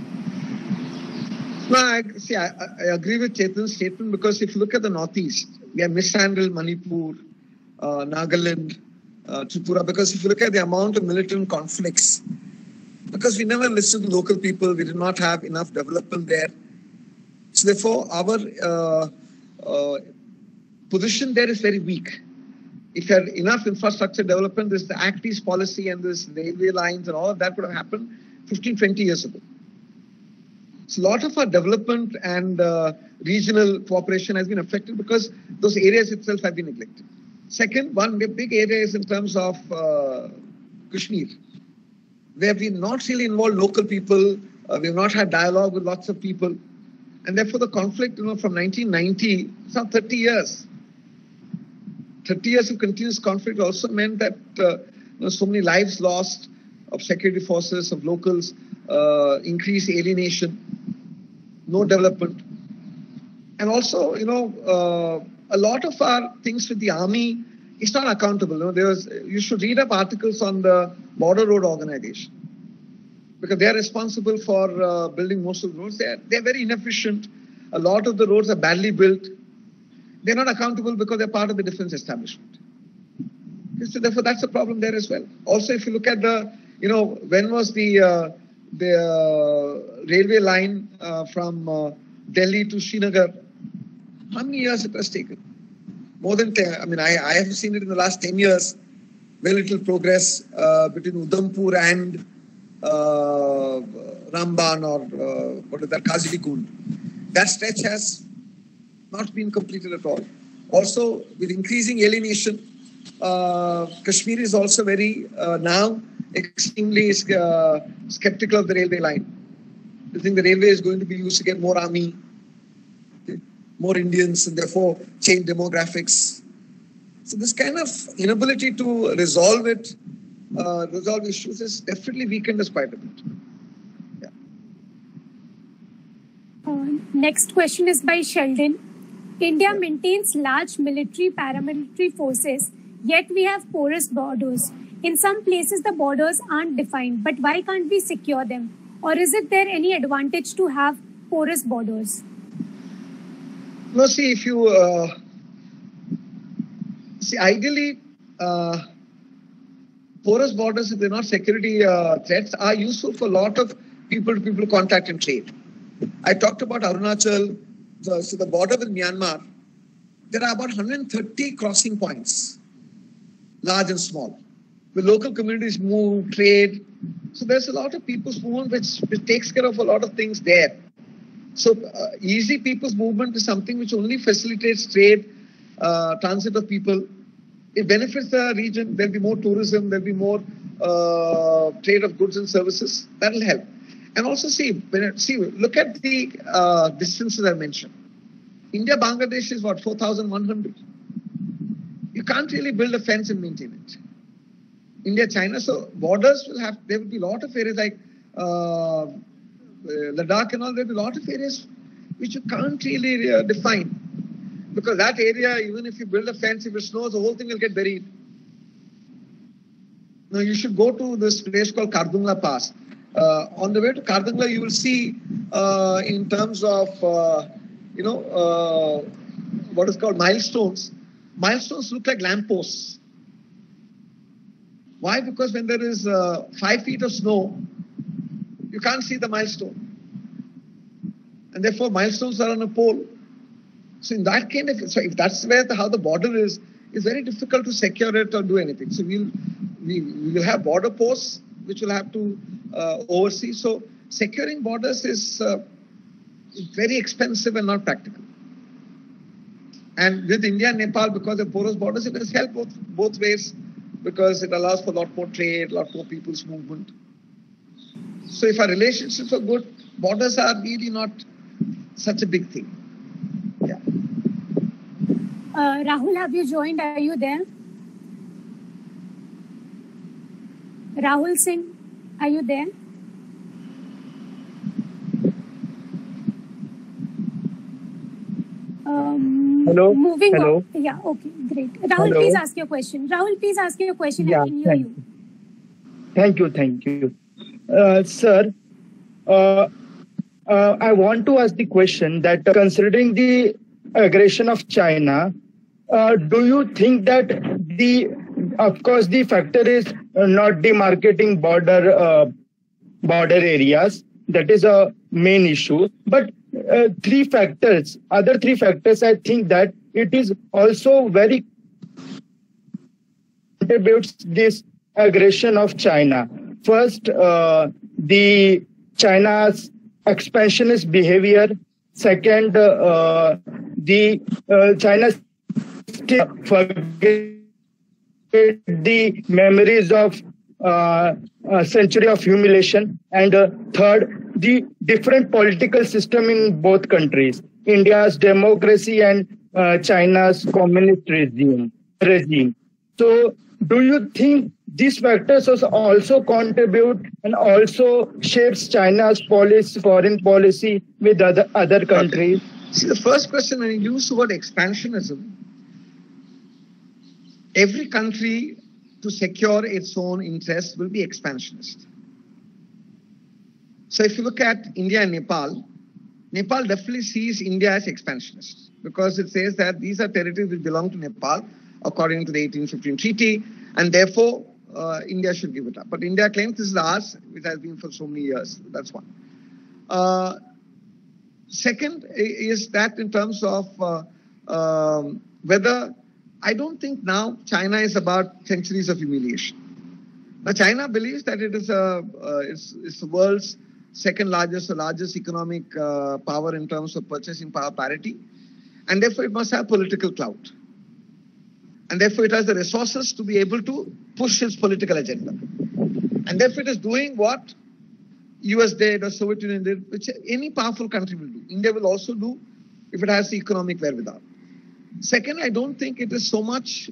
No, I agree with Chetan's statement, because if you look at the Northeast, we have mishandled Manipur, Nagaland, Tripura, because if you look at the amount of militant conflicts, because we never listened to local people, we did not have enough development there. So therefore, our position there is very weak. If you had enough infrastructure development, this the Act East policy and this railway lines and all of that would have happened 15, 20 years ago. So a lot of our development and regional cooperation has been affected because those areas itself have been neglected. Second, one big area is in terms of Kashmir, where we've not really involved local people, we've not had dialogue with lots of people. And therefore the conflict, from 1990, it's now 30 years. 30 years of continuous conflict also meant that so many lives lost of security forces, of locals, increased alienation, no development. And also, a lot of our things with the army is not accountable. You should read up articles on the Border Road Organization, because they are responsible for building most of the roads. They're very inefficient. A lot of the roads are badly built. They're not accountable because they're part of the defense establishment. So therefore, that's a problem there as well. Also, if you look at when was the railway line from Delhi to Srinagar, how many years it has taken? More than 10. I have seen it in the last 10 years. Very little progress between Udhampur and Ramban or Kazikund. That stretch has not been completed at all. Also, with increasing alienation, Kashmir is also very now extremely skeptical of the railway line. They think the railway is going to be used to get more army, more Indians, and therefore change demographics. So this kind of inability to resolve issues is definitely weakened us quite a bit. Yeah. Next question is by Sheldon. India maintains large military paramilitary forces, yet we have porous borders. In some places, the borders aren't defined, but why can't we secure them? Or is it there any advantage to have porous borders? No, see, if you ideally, porous borders, if they're not security threats, are useful for a lot of people-to-people contact and trade. I talked about Arunachal, so the border with Myanmar. There are about 130 crossing points, large and small, where local communities move, trade. So there's a lot of people's movement which takes care of a lot of things there. So easy people's movement is something which only facilitates trade, transit of people. It benefits the region. There'll be more tourism. There'll be more trade of goods and services. That'll help. And also look at the distances I mentioned. India-Bangladesh is what, 4,100? You can't really build a fence and maintain it. India-China, so borders there will be a lot of areas like Ladakh and all. There'll be a lot of areas which you can't really define. Because that area, even if you build a fence, if it snows, the whole thing will get buried. Now, you should go to this place called Kardungla Pass. On the way to Kardungla, you will see in terms of, what is called milestones. Milestones look like lampposts. Why? Because when there is 5 feet of snow, you can't see the milestone. And therefore, milestones are on a pole. So in that kind of, so if that's where how the border is, it's very difficult to secure it or do anything. So we will have border posts which will have to oversee. So securing borders is very expensive and not practical. And with India and Nepal, because of porous borders, it has helped both ways, because it allows for a lot more trade, a lot more people's movement. So if our relationships are good, borders are really not such a big thing. Yeah. Rahul, have you joined? Are you there? Rahul Singh, are you there? Hello. Moving Hello. on. Yeah, okay, great. Rahul, Hello. please ask your question. Rahul, please ask your question. Yeah, I can hear you. Thank you. Sir, I want to ask the question that considering the aggression of China, do you think that of course, the factor is not demarcating border areas. That is a main issue. But other three factors, I think that it is also very contributes this aggression of China. First, the China's expansionist behavior. Second, the China's forget the memories of a century of humiliation. And third, the different political system in both countries, India's democracy and China's communist regime. So do you think these factors also contribute and also shapes China's foreign policy with other countries? Okay. See, the first question, when you use the word expansionism, every country to secure its own interests will be expansionist. So if you look at India and Nepal definitely sees India as expansionist, because it says that these are territories which belong to Nepal according to the 1815 treaty, and therefore India should give it up. But India claims this is ours, which has been for so many years. That's one. Second is that in terms of whether, I don't think now China is about centuries of humiliation. Now China believes that it is it's the world's second largest or largest economic power in terms of purchasing power parity, and therefore it must have political clout. And therefore it has the resources to be able to push its political agenda. And therefore it is doing what US did or Soviet Union did, which any powerful country will do. India will also do if it has the economic wherewithal. Second, I don't think it is so much,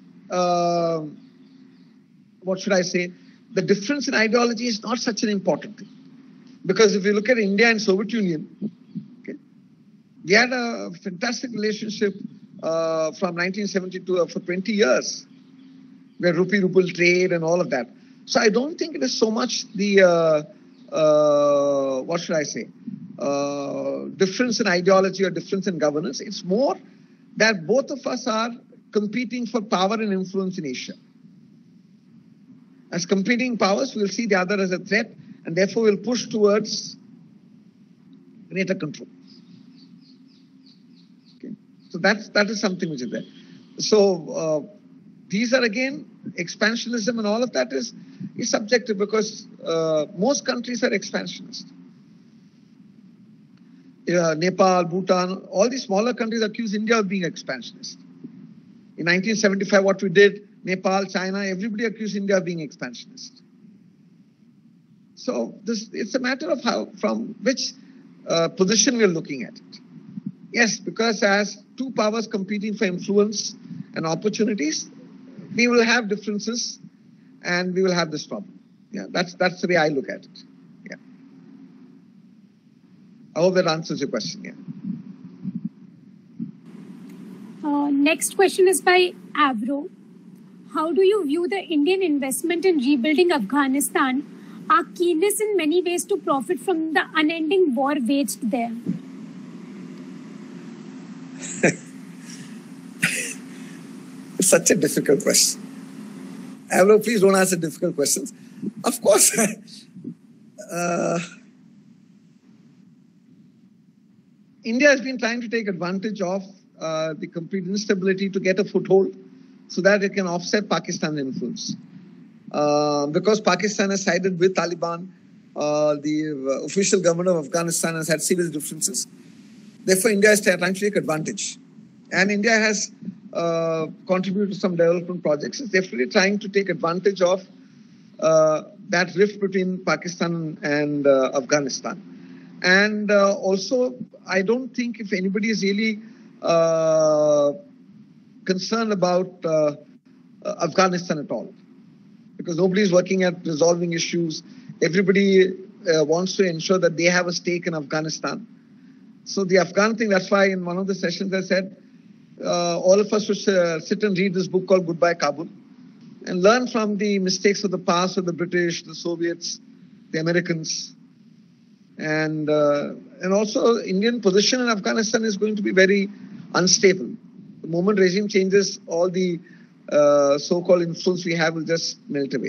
what should I say, the difference in ideology is not such an important thing. Because if you look at India and Soviet Union, okay, we had a fantastic relationship from 1972 for 20 years, where rupee-ruble trade and all of that. So I don't think it is so much the, what should I say, difference in ideology or difference in governance. It's more that both of us are competing for power and influence in Asia. As competing powers, we'll see the other as a threat, and therefore we'll push towards greater control. Okay. So that is something which is there. So these are again, expansionism and all of that is subjective, because most countries are expansionist. Nepal, Bhutan, all these smaller countries accuse India of being expansionist. In 1975, what we did, Nepal, China, everybody accused India of being expansionist. So it's a matter of from which position we're looking at it. Yes, because as two powers competing for influence and opportunities, we will have differences and we will have this problem. Yeah, that's the way I look at it. Yeah. I hope that answers your question. Yeah. Next question is by Avro. How do you view the Indian investment in rebuilding Afghanistan, our keenness in many ways to profit from the unending war waged there? It's such a difficult question. Avro, please don't answer difficult questions. Of course, India has been trying to take advantage of the complete instability to get a foothold so that it can offset Pakistan's influence. Because Pakistan has sided with Taliban, the official government of Afghanistan has had serious differences. Therefore, India is trying to take advantage. And India has contributed to some development projects. It's definitely trying to take advantage of that rift between Pakistan and Afghanistan. And also, I don't think if anybody is really concerned about Afghanistan at all, because nobody is working at resolving issues. Everybody wants to ensure that they have a stake in Afghanistan. So the Afghan thing, that's why in one of the sessions I said, all of us should sit and read this book called Goodbye Kabul and learn from the mistakes of the past of the British, the Soviets, the Americans. And also Indian position in Afghanistan is going to be very unstable. The moment regime changes, all the so-called influence we have will just melt away.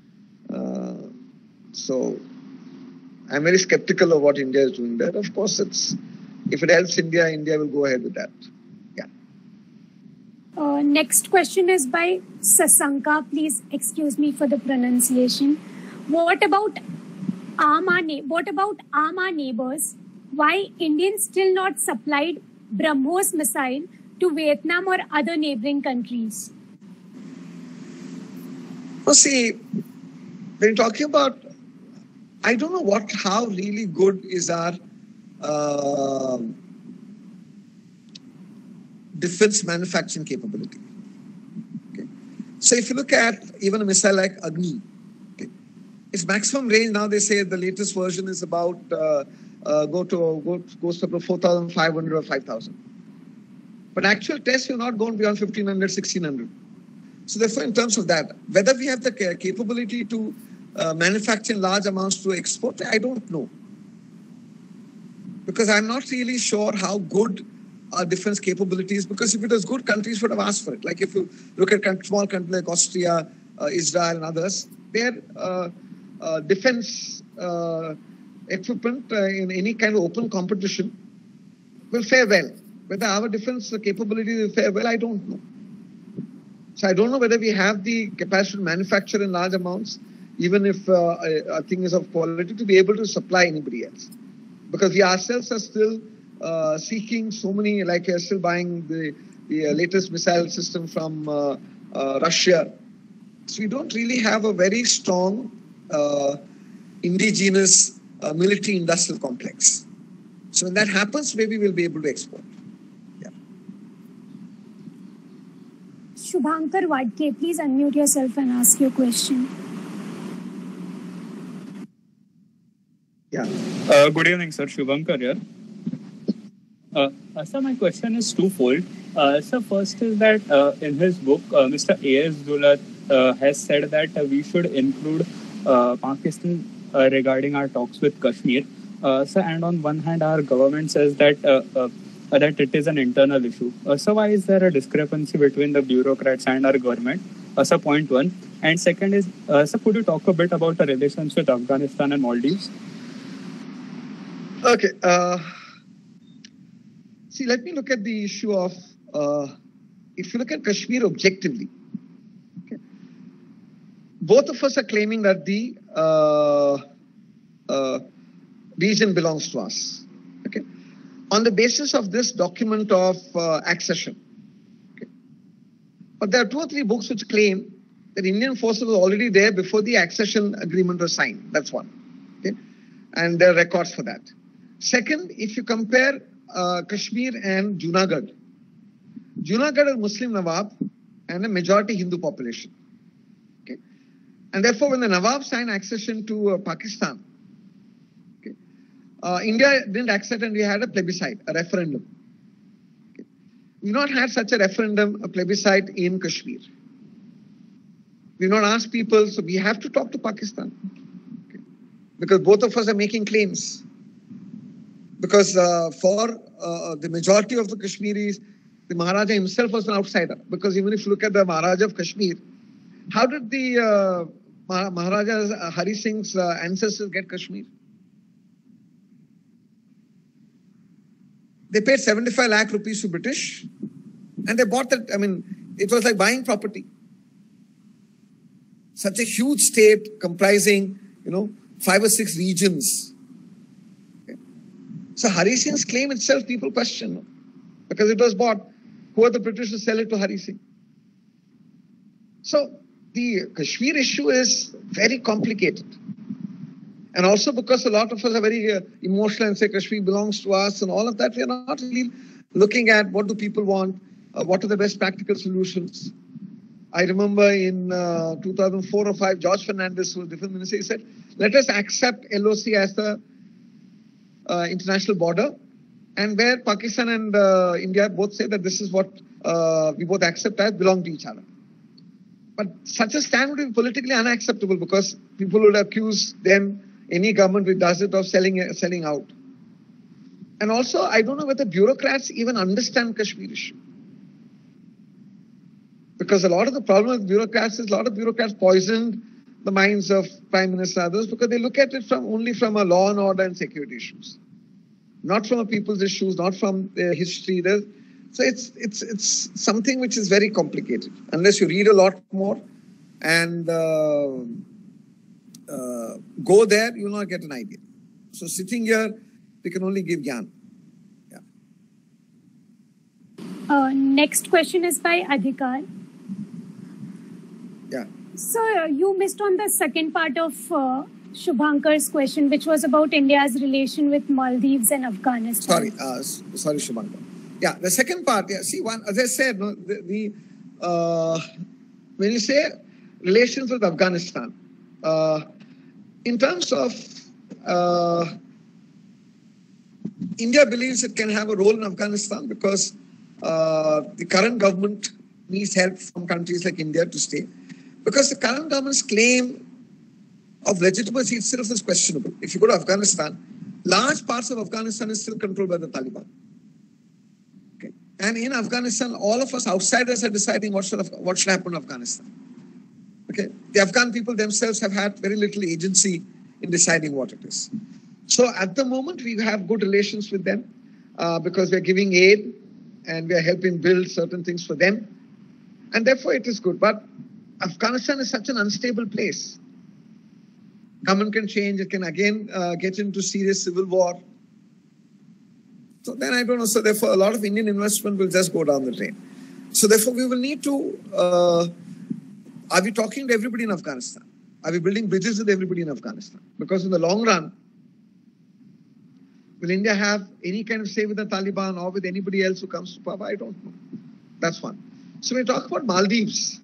So I'm very skeptical of what India is doing there. Of course, if it helps India, India will go ahead with that. Yeah. Next question is by Sasanka. Please excuse me for the pronunciation. What about our neighbors? Why Indians still not supplied BrahMos missile to Vietnam or other neighboring countries? Well, see, when you're talking about, I don't know how really good is our defense manufacturing capability. Okay. So if you look at even a missile like Agni, okay, its maximum range now, they say the latest version is about goes to 4,500 or 5,000. But actual tests have not gone beyond 1,500, 1,600. So therefore, in terms of that, whether we have the capability to manufacture in large amounts to export, I don't know. Because I'm not really sure how good our defense capabilities, because if it was good, countries would have asked for it. Like if you look at small countries like Austria, Israel and others, their defense equipment in any kind of open competition will fare well. Whether our defense capabilities will fare well, I don't know. So I don't know whether we have the capacity to manufacture in large amounts, even if a thing is of quality, to be able to supply anybody else. Because we ourselves are still seeking so many, like we are still buying the latest missile system from Russia. So we don't really have a very strong indigenous military industrial complex. So when that happens, maybe we'll be able to export. Shubhankar Wadke, please unmute yourself and ask your question. Yeah. Good evening, sir. Shubhankar here. Sir, my question is twofold. So first is that in his book, Mr. A.S. Dulat has said that we should include Pakistan regarding our talks with Kashmir. So, and on one hand, our government says that that it is an internal issue. So why is there a discrepancy between the bureaucrats and our government? So point one. And second is, sir, could you talk a bit about the relations with Afghanistan and Maldives? Okay. See, let me look at the issue of, if you look at Kashmir objectively, okay, both of us are claiming that the region belongs to us. Okay. On the basis of this document of accession. Okay. But there are 2 or 3 books which claim that Indian forces were already there before the accession agreement was signed. That's one. Okay. And there are records for that. Second, if you compare Kashmir and Junagadh is Muslim Nawab and a majority Hindu population. Okay. And therefore, when the Nawab signed accession to Pakistan, India didn't accept and we had a plebiscite, a referendum. Okay. We've not had such a referendum, a plebiscite in Kashmir. We've not asked people, so we have to talk to Pakistan. Okay. Because both of us are making claims. Because for the majority of the Kashmiris, the Maharaja himself was an outsider. Because even if you look at the Maharaja of Kashmir, How did the Maharaja Hari Singh's ancestors get Kashmir? They paid 75 lakh rupees to British, and they bought that. I mean, it was like buying property. Such a huge state comprising, 5 or 6 regions. Okay. So Hari Singh's claim itself, people question, because it was bought. Who are the British to sell it to Hari Singh? So the Kashmir issue is very complicated. And also because a lot of us are very emotional and say Kashmir belongs to us and all of that, we are not really looking at what do people want, what are the best practical solutions. I remember in 2004 or 5, George Fernandez, who was defense minister, he said, let us accept LOC as the international border, and where Pakistan and India both say that this is what we both accept as belong to each other. But such a stand would be politically unacceptable because people would accuse them, any government which does it, of selling out. And also, I don't know whether bureaucrats even understand Kashmir issue. Because a lot of the problem with bureaucrats is a lot of bureaucrats poisoned the minds of Prime Minister and others because they look at it only from a law and order and security issues. Not from a people's issues, not from their history. So it's something which is very complicated. Unless you read a lot more and go there, you will not get an idea. So sitting here, we can only give gyan. Yeah. Next question is by Adhikar. Yeah. So you missed on the second part of Shubhankar's question, which was about India's relation with Maldives and Afghanistan. Sorry, Shubhankar. Yeah, the second part. Yeah, see, as I said, when you say relations with Afghanistan, in terms of India believes it can have a role in Afghanistan because the current government needs help from countries like India to stay. Because the current government's claim of legitimacy itself is questionable. If you go to Afghanistan, large parts of Afghanistan is still controlled by the Taliban. Okay. And in Afghanistan, all of us outsiders are deciding what should happen in Afghanistan. Okay. The Afghan people themselves have had very little agency in deciding what it is. So at the moment, we have good relations with them because we are giving aid and we are helping build certain things for them. And therefore, it is good. But Afghanistan is such an unstable place. Government can change. It can again get into serious civil war. So then I don't know. So therefore, a lot of Indian investment will just go down the drain. So therefore, we will need to, are we talking to everybody in Afghanistan? Are we building bridges with everybody in Afghanistan? Because in the long run, will India have any kind of say with the Taliban or with anybody else who comes to power? I don't know. That's one. So when we talk about Maldives,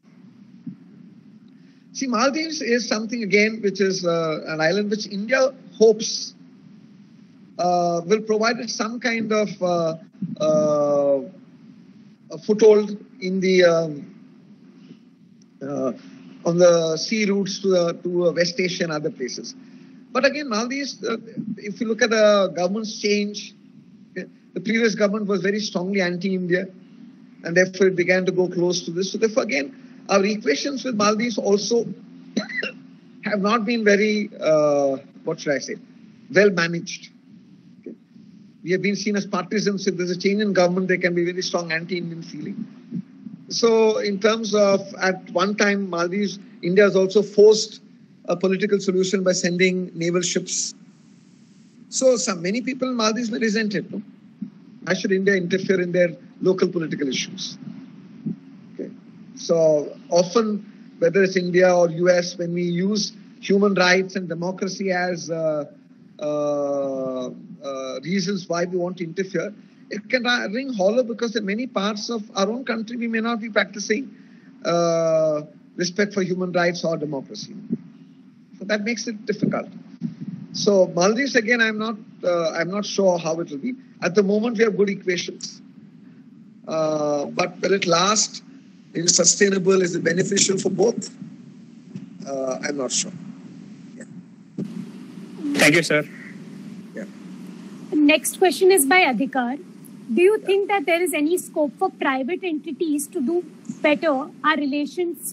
see, Maldives is something again which is an island which India hopes will provide it some kind of a foothold in the on the sea routes to West Asia and other places. But again, Maldives, if you look at the government's change, the previous government was very strongly anti-India, and therefore it began to go close to this. So therefore, again, our equations with Maldives also have not been very, what should I say, well managed. Okay. We have been seen as partisans. If there's a change in government, there can be very strong anti-Indian feeling. So in terms of, at one time, Maldives, India has also forced a political solution by sending naval ships. So many people in Maldives may resent it. No? Why should India interfere in their local political issues? Okay. So often, whether it's India or US, when we use human rights and democracy as reasons why we want to interfere, it can ring hollow because in many parts of our own country, we may not be practicing respect for human rights or democracy. So that makes it difficult. So Maldives, again, I'm not sure how it will be. At the moment, we have good equations. But will it last? Is it sustainable? Is it beneficial for both? I'm not sure. Yeah. Thank you, sir. Yeah. Next question is by Adhikar. Do you think that there is any scope for private entities to do better our relations with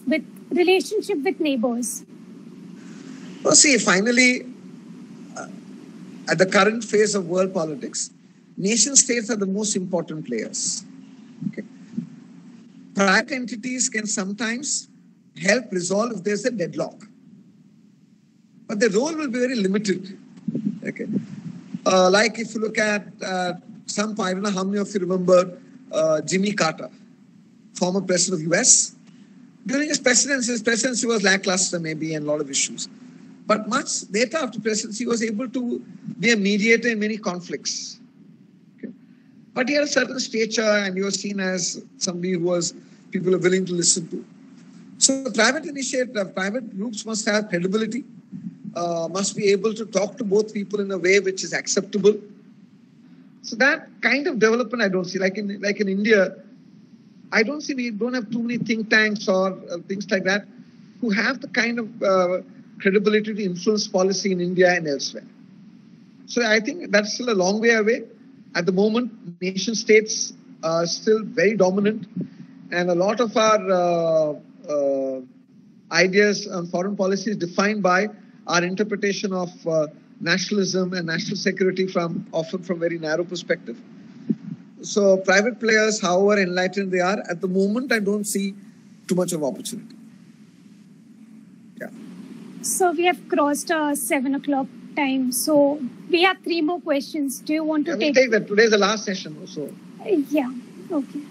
relationship with neighbors? Well, see, finally, at the current phase of world politics, nation states are the most important players. Okay? Private entities can sometimes help resolve if there's a deadlock, but the role will be very limited. Okay, like if you look at I don't know how many of you remember Jimmy Carter, former president of US. During his presidency was lackluster maybe and a lot of issues. But much later after presidency, he was able to be a mediator in many conflicts. Okay. But he had a certain stature and he was seen as somebody who was people are willing to listen to. So private groups must have credibility, must be able to talk to both people in a way which is acceptable. So that kind of development I don't see. Like in India, I don't see, we don't have too many think tanks or things like that who have the kind of credibility to influence policy in India and elsewhere. So I think that's still a long way away. At the moment, nation states are still very dominant, and a lot of our ideas on foreign policy is defined by our interpretation of nationalism and national security often from very narrow perspective. So private players, however enlightened they are, at the moment I don't see too much of opportunity. Yeah. So we have crossed 7 o'clock time. So we have 3 more questions. Do you want to take that? Today is the last session also. Yeah. Okay.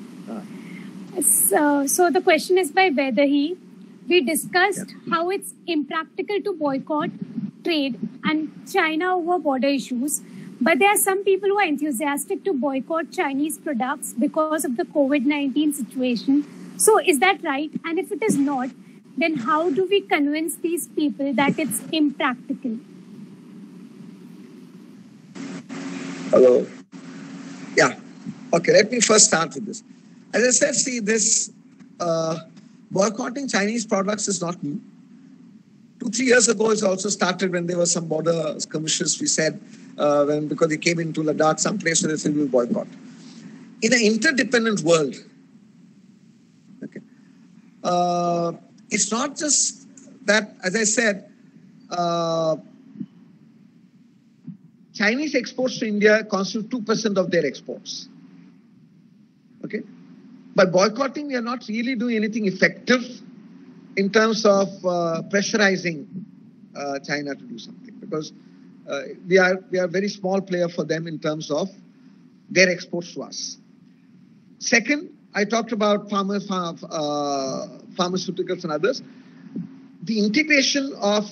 So the question is by Vedahi. We discussed how it's impractical to boycott trade and China over border issues. But there are some people who are enthusiastic to boycott Chinese products because of the COVID-19 situation. So is that right? And if it is not, then how do we convince these people that it's impractical? Hello. Yeah. Okay, let me first start with this. As I said, see, this boycotting Chinese products is not new. 2-3 years ago, it also started when there were some border skirmishes, we said, because they came into Ladakh, some place where they said we will boycott. In an interdependent world, okay, it's not just that, as I said, Chinese exports to India constitute 2% of their exports. Okay? But boycotting, we are not really doing anything effective in terms of pressurizing China to do something, because we are a very small player for them in terms of their exports to us. Second, I talked about pharmaceuticals and others. The integration of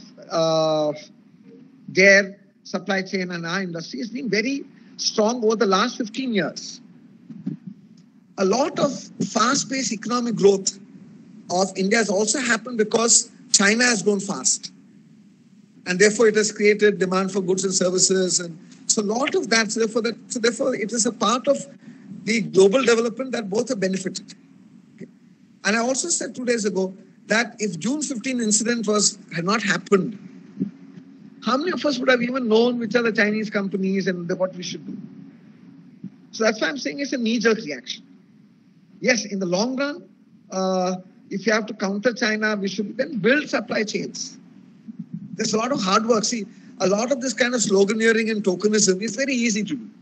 their supply chain and our industry has been very strong over the last 15 years. A lot of fast-paced economic growth of India has also happened because China has grown fast. And therefore, it has created demand for goods and services. And so a lot of that, so therefore it is a part of the global development that both have benefited. Okay. And I also said 2 days ago that if June 15 incident had not happened, how many of us would have even known which are the Chinese companies and what we should do? So that's why I'm saying it's a knee-jerk reaction. Yes, in the long run, if you have to counter China, we should then build supply chains. There's a lot of hard work. See, a lot of this kind of sloganeering and tokenism is very easy to do.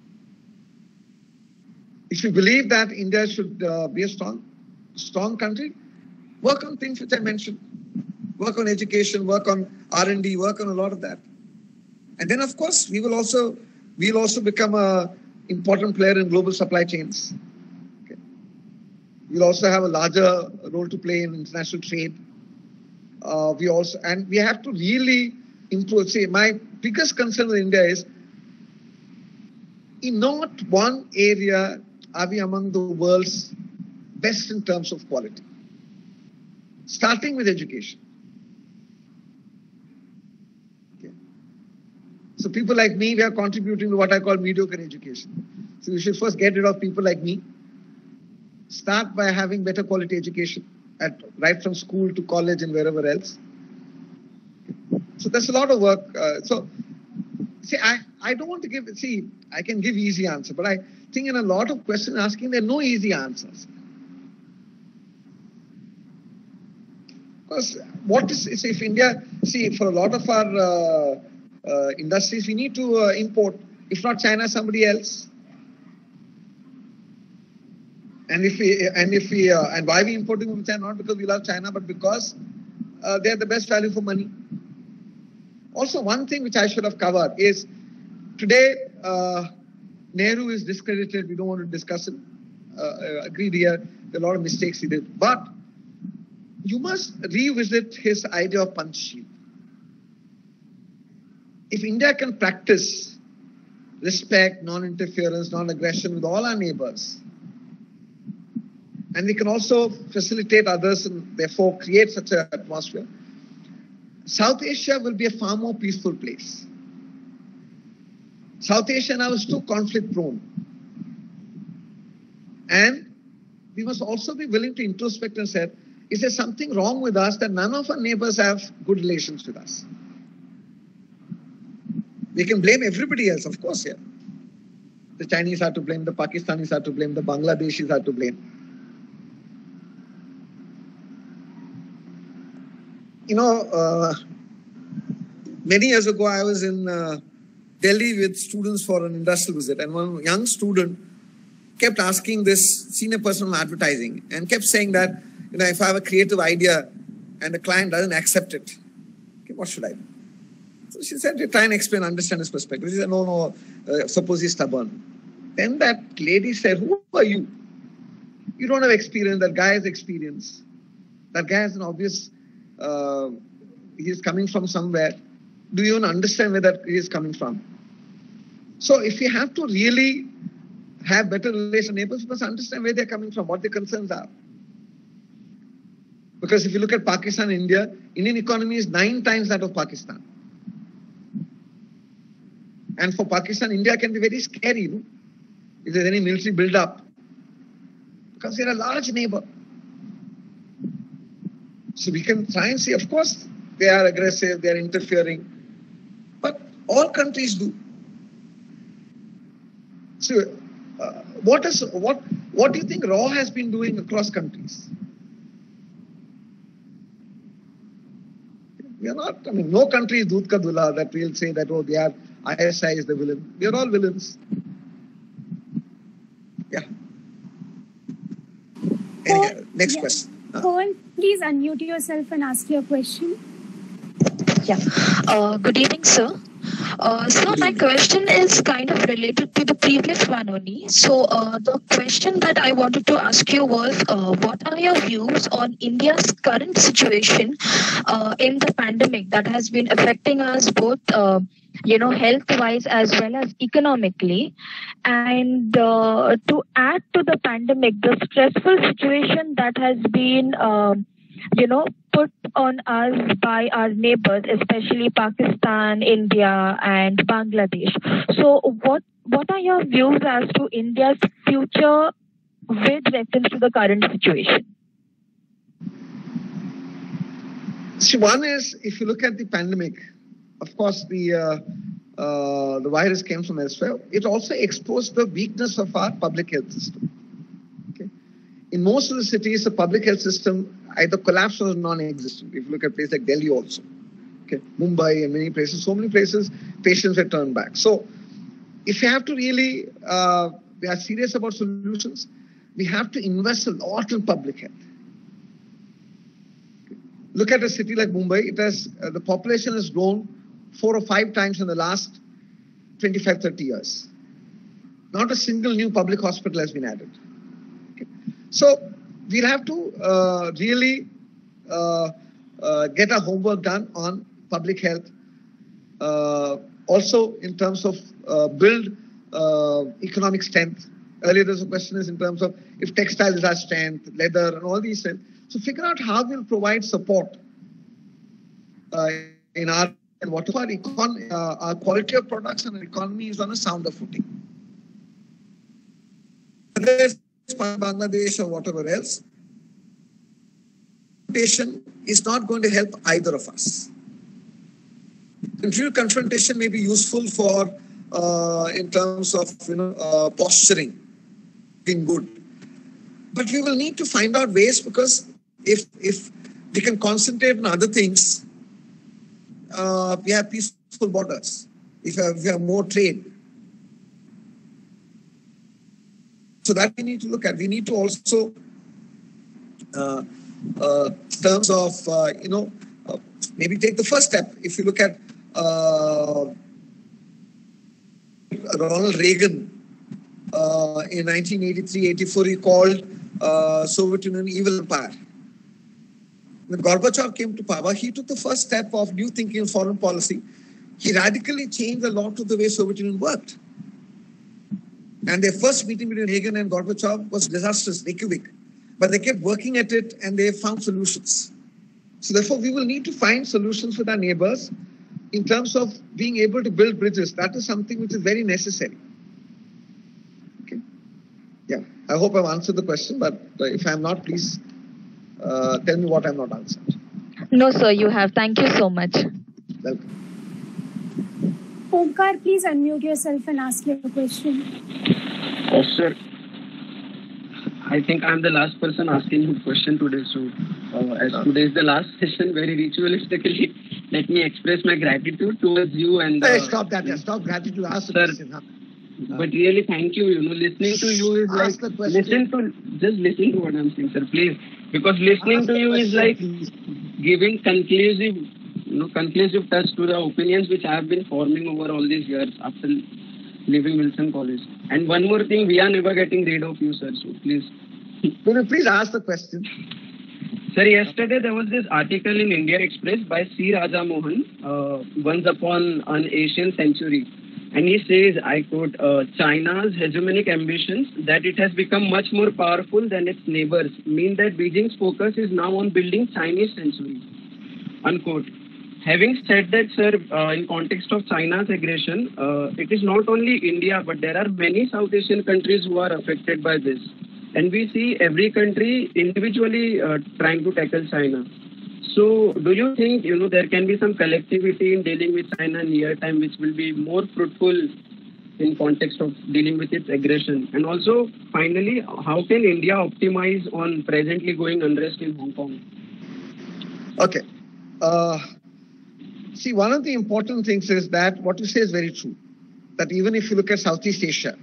If you believe that India should be a strong country, work on things which I mentioned. Work on education, work on R&D, work on a lot of that. And then, of course, we'll also become an important player in global supply chains. Okay. We'll also have a larger role to play in international trade. We have to really improve. See, my biggest concern with India is, in not one area are we among the world's best in terms of quality. Starting with education. Okay. So people like me, we are contributing to what I call mediocre education. So we should first get rid of people like me. Start by having better quality education, right from school to college and wherever else. So there's a lot of work. See, I don't want to give, I can give easy answer, but I think in a lot of questions asking, there are no easy answers. Because what is if India, see, for a lot of our industries, we need to import, if not China, somebody else. And why we importing from China? Not because we love China, but because they are the best value for money. Also, one thing which I should have covered is today Nehru is discredited. We don't want to discuss it. Agreed here. There are a lot of mistakes he did, but you must revisit his idea of Panchsheel. If India can practice respect, non-interference, non-aggression with all our neighbors, and we can also facilitate others and therefore create such an atmosphere, South Asia will be a far more peaceful place. South Asia now is too conflict prone. And we must also be willing to introspect and say, is there something wrong with us that none of our neighbors have good relations with us? We can blame everybody else, of course, here. The Chinese are to blame, the Pakistanis are to blame, the Bangladeshis are to blame. You know, many years ago, I was in Delhi with students for an industrial visit, and one young student kept asking this senior person on advertising and kept saying that, you know, if I have a creative idea and the client doesn't accept it, okay, what should I do? So she said, try and explain, understand his perspective. She said, no, suppose he's stubborn. Then that lady said, who are you? You don't have experience. That guy has experience. That guy has an obvious, he's coming from somewhere. Do you even understand where that he is coming from? So if you have to really have better relations with neighbors, you must understand where they're coming from, what their concerns are. Because if you look at Pakistan and India, Indian economy is 9 times that of Pakistan. And for Pakistan, India can be very scary, you know, if there's any military build-up. Because they're a large neighbor. So we can try and say, of course, they are aggressive, they are interfering. But all countries do. So what do you think RAW has been doing across countries? We are not, I mean, no country is Doodh Ka Dula that we'll say that, oh, they are, ISI is the villain. We are all villains. Yeah. Next question. Paul, please unmute yourself and ask your question. Yeah. Good evening, sir. So my question is kind of related to the previous one only. So the question that I wanted to ask you was, what are your views on India's current situation in the pandemic that has been affecting us both, health-wise as well as economically? And to add to the pandemic, the stressful situation that has been, put on us by our neighbors, especially Pakistan, India, and Bangladesh. So what are your views as to India's future with reference to the current situation? See, one is, if you look at the pandemic, of course, the virus came from elsewhere. It also exposed the weakness of our public health system. Okay? In most of the cities, the public health system either collapsed or non-existent. If you look at places like Delhi also, okay, Mumbai and many places, so many places, patients were turned back. So if you have to really, we are serious about solutions, we have to invest a lot in public health. Okay. Look at a city like Mumbai, it has, the population has grown 4 or 5 times in the last 25, 30 years. Not a single new public hospital has been added. Okay. So we'll have to really get our homework done on public health. Also, in terms of build economic strength. Earlier, there was a question is in terms of if textile is our strength, leather, and all these things. So figure out how we'll provide support in our and what our quality of products and our economy is on a sounder footing. Whether it's Bangladesh or whatever else, confrontation is not going to help either of us. Confrontation may be useful for in terms of posturing, being good, but we will need to find out ways, because if we can concentrate on other things. We have peaceful borders. If we have more trade. So that we need to look at. We need to also, terms of, maybe take the first step. If you look at Ronald Reagan in 1983-84, he called Soviet Union evil empire. When Gorbachev came to power, he took the first step of new thinking in foreign policy. He radically changed a lot of the way Soviet Union worked. And their first meeting between Reagan and Gorbachev was disastrous, Reykjavik. But they kept working at it and they found solutions. So therefore, we will need to find solutions with our neighbors in terms of being able to build bridges. That is something which is very necessary. Okay. Yeah, I hope I've answered the question, but if I'm not, please tell me what I'm not answered. No, sir, you have. Thank you so much. Welcome. Omkar, please unmute yourself and ask your question. Yes, sir. I think I'm the last person asking you a question today. So, as today is the last session, very ritualistically, let me express my gratitude towards you and. Hey, stop that! Stop gratitude. Ask the question. Huh? But really, thank you. Listening to you is ask like listen to what I'm saying, sir. Please, because listening to you is like giving conclusive touch to the opinions which I have been forming over all these years after leaving Wilson College. And one more thing, we are never getting rid of you, sir. So please. Will you please ask the question? Sir, yesterday there was this article in India Express by C. Raja Mohan, Once Upon an Asian Century. And he says, I quote, China's hegemonic ambitions that it has become much more powerful than its neighbors mean that Beijing's focus is now on building Chinese century. Unquote. Having said that, sir, in context of China's aggression, it is not only India, but there are many South Asian countries who are affected by this. And we see every country individually trying to tackle China. So do you think, there can be some collectivity in dealing with China near time, which will be more fruitful in context of dealing with its aggression? And also, finally, how can India optimize on presently going unrest in Hong Kong? Okay. See, one of the important things is that what you say is very true. That even if you look at Southeast Asia,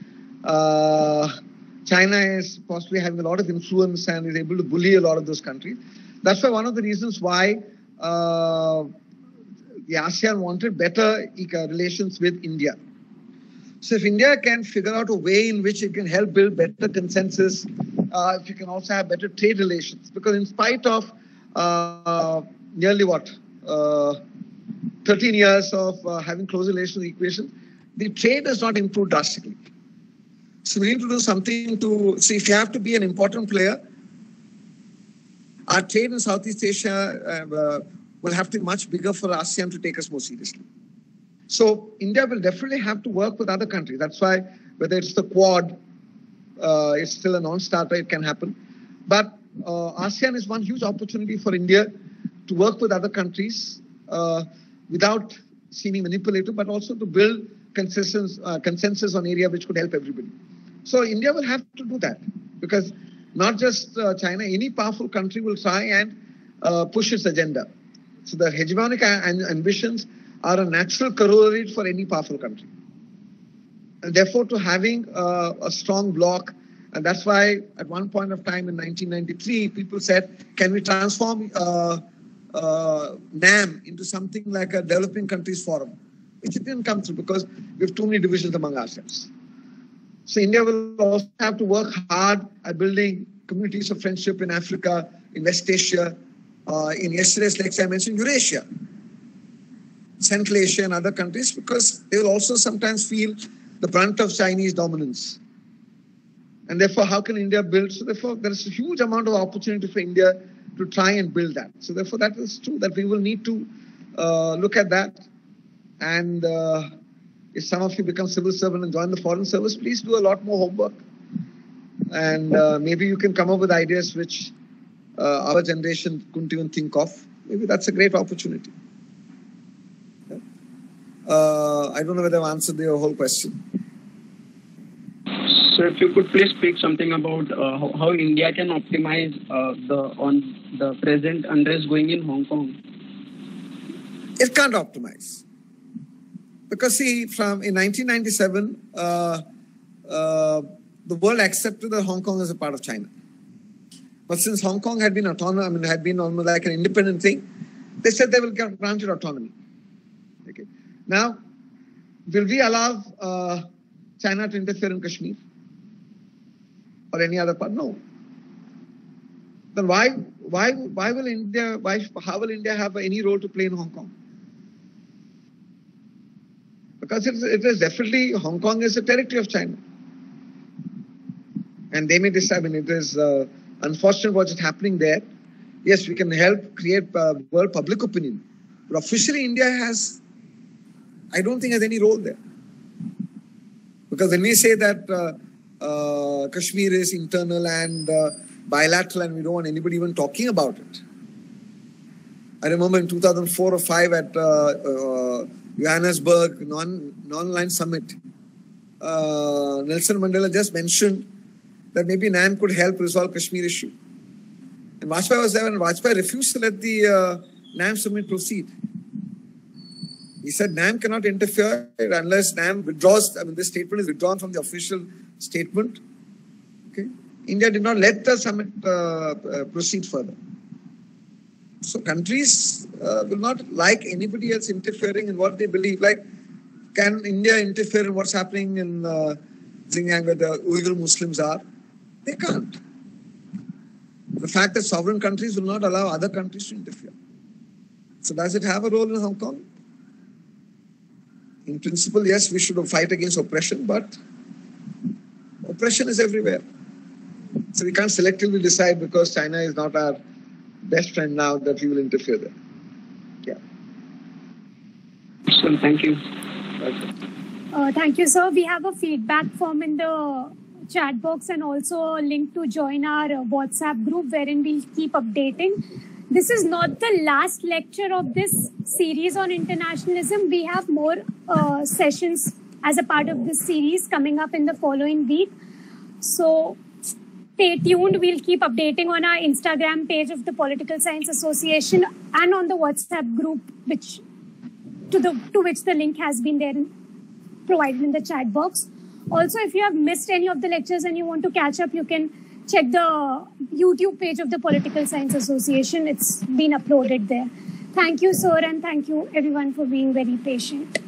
China is possibly having a lot of influence and is able to bully a lot of those countries. That's why one of the reasons why the ASEAN wanted better relations with India. So if India can figure out a way in which it can help build better consensus, if you can also have better trade relations, because in spite of nearly 13 years of having close relations equation, the trade has not improved drastically. So we need to do something to see if you have to be an important player. Our trade in Southeast Asia will have to be much bigger for ASEAN to take us more seriously. So India will definitely have to work with other countries. That's why whether it's the Quad, it's still a non-starter, it can happen. But ASEAN is one huge opportunity for India to work with other countries without seeming manipulative, but also to build consensus on area which could help everybody. So India will have to do that because not just China, any powerful country will try and push its agenda. So the hegemonic ambitions are a natural corollary for any powerful country. And therefore, to having a strong bloc, and that's why at one point of time in 1993, people said, can we transform NAM into something like a developing countries forum, which it didn't come through because we have too many divisions among ourselves. So India will also have to work hard at building communities of friendship in Africa, in West Asia, in yesterday's lecture I mentioned Eurasia, Central Asia and other countries, because they will also sometimes feel the brunt of Chinese dominance. And therefore, how can India build? So therefore, there is a huge amount of opportunity for India to try and build that. So therefore, that is true that we will need to look at that. And if some of you become civil servant and join the foreign service, please do a lot more homework. And maybe you can come up with ideas which our generation couldn't even think of. Maybe that's a great opportunity. I don't know whether I've answered your whole question. So if you could please speak something about how India can optimize the present unrest going in Hong Kong. It can't optimize. Because see, in 1997, the world accepted that Hong Kong as a part of China. But since Hong Kong had been autonomous, had been almost like an independent thing, they said they will grant it autonomy. Okay. Now, will we allow China to interfere in Kashmir or any other part? No. Then how will India have any role to play in Hong Kong? Because it is definitely, Hong Kong is a territory of China. And they may decide, it is unfortunate what is happening there. Yes, we can help create world public opinion. But officially, India I don't think has any role there. Because when we say that Kashmir is internal and bilateral and we don't want anybody even talking about it. I remember in 2004 or 5 at Johannesburg non-aligned summit, Nelson Mandela just mentioned that maybe NAM could help resolve Kashmir issue. And Vajpayee was there and Vajpayee refused to let the NAM summit proceed. He said NAM cannot interfere unless NAM withdraws, this statement is withdrawn from the official statement. Okay. India did not let the summit proceed further. So countries will not like anybody else interfering in what they believe. Like, can India interfere in what's happening in Xinjiang where the Uyghur Muslims are? They can't. The fact that sovereign countries will not allow other countries to interfere. So does it have a role in Hong Kong? In principle, yes, we should fight against oppression, but oppression is everywhere. So we can't selectively decide because China is not our best friend now that we will interfere there. Yeah. So thank you. Thank you, sir. We have a feedback form in the chat box and also a link to join our WhatsApp group wherein we'll keep updating. This is not the last lecture of this series on internationalism. We have more sessions as a part of this series coming up in the following week. So stay tuned. We'll keep updating on our Instagram page of the Political Science Association and on the WhatsApp group, to which the link has been there provided in the chat box. Also, if you have missed any of the lectures and you want to catch up, you can check the YouTube page of the Political Science Association. It's been uploaded there. Thank you, sir, and thank you everyone for being very patient.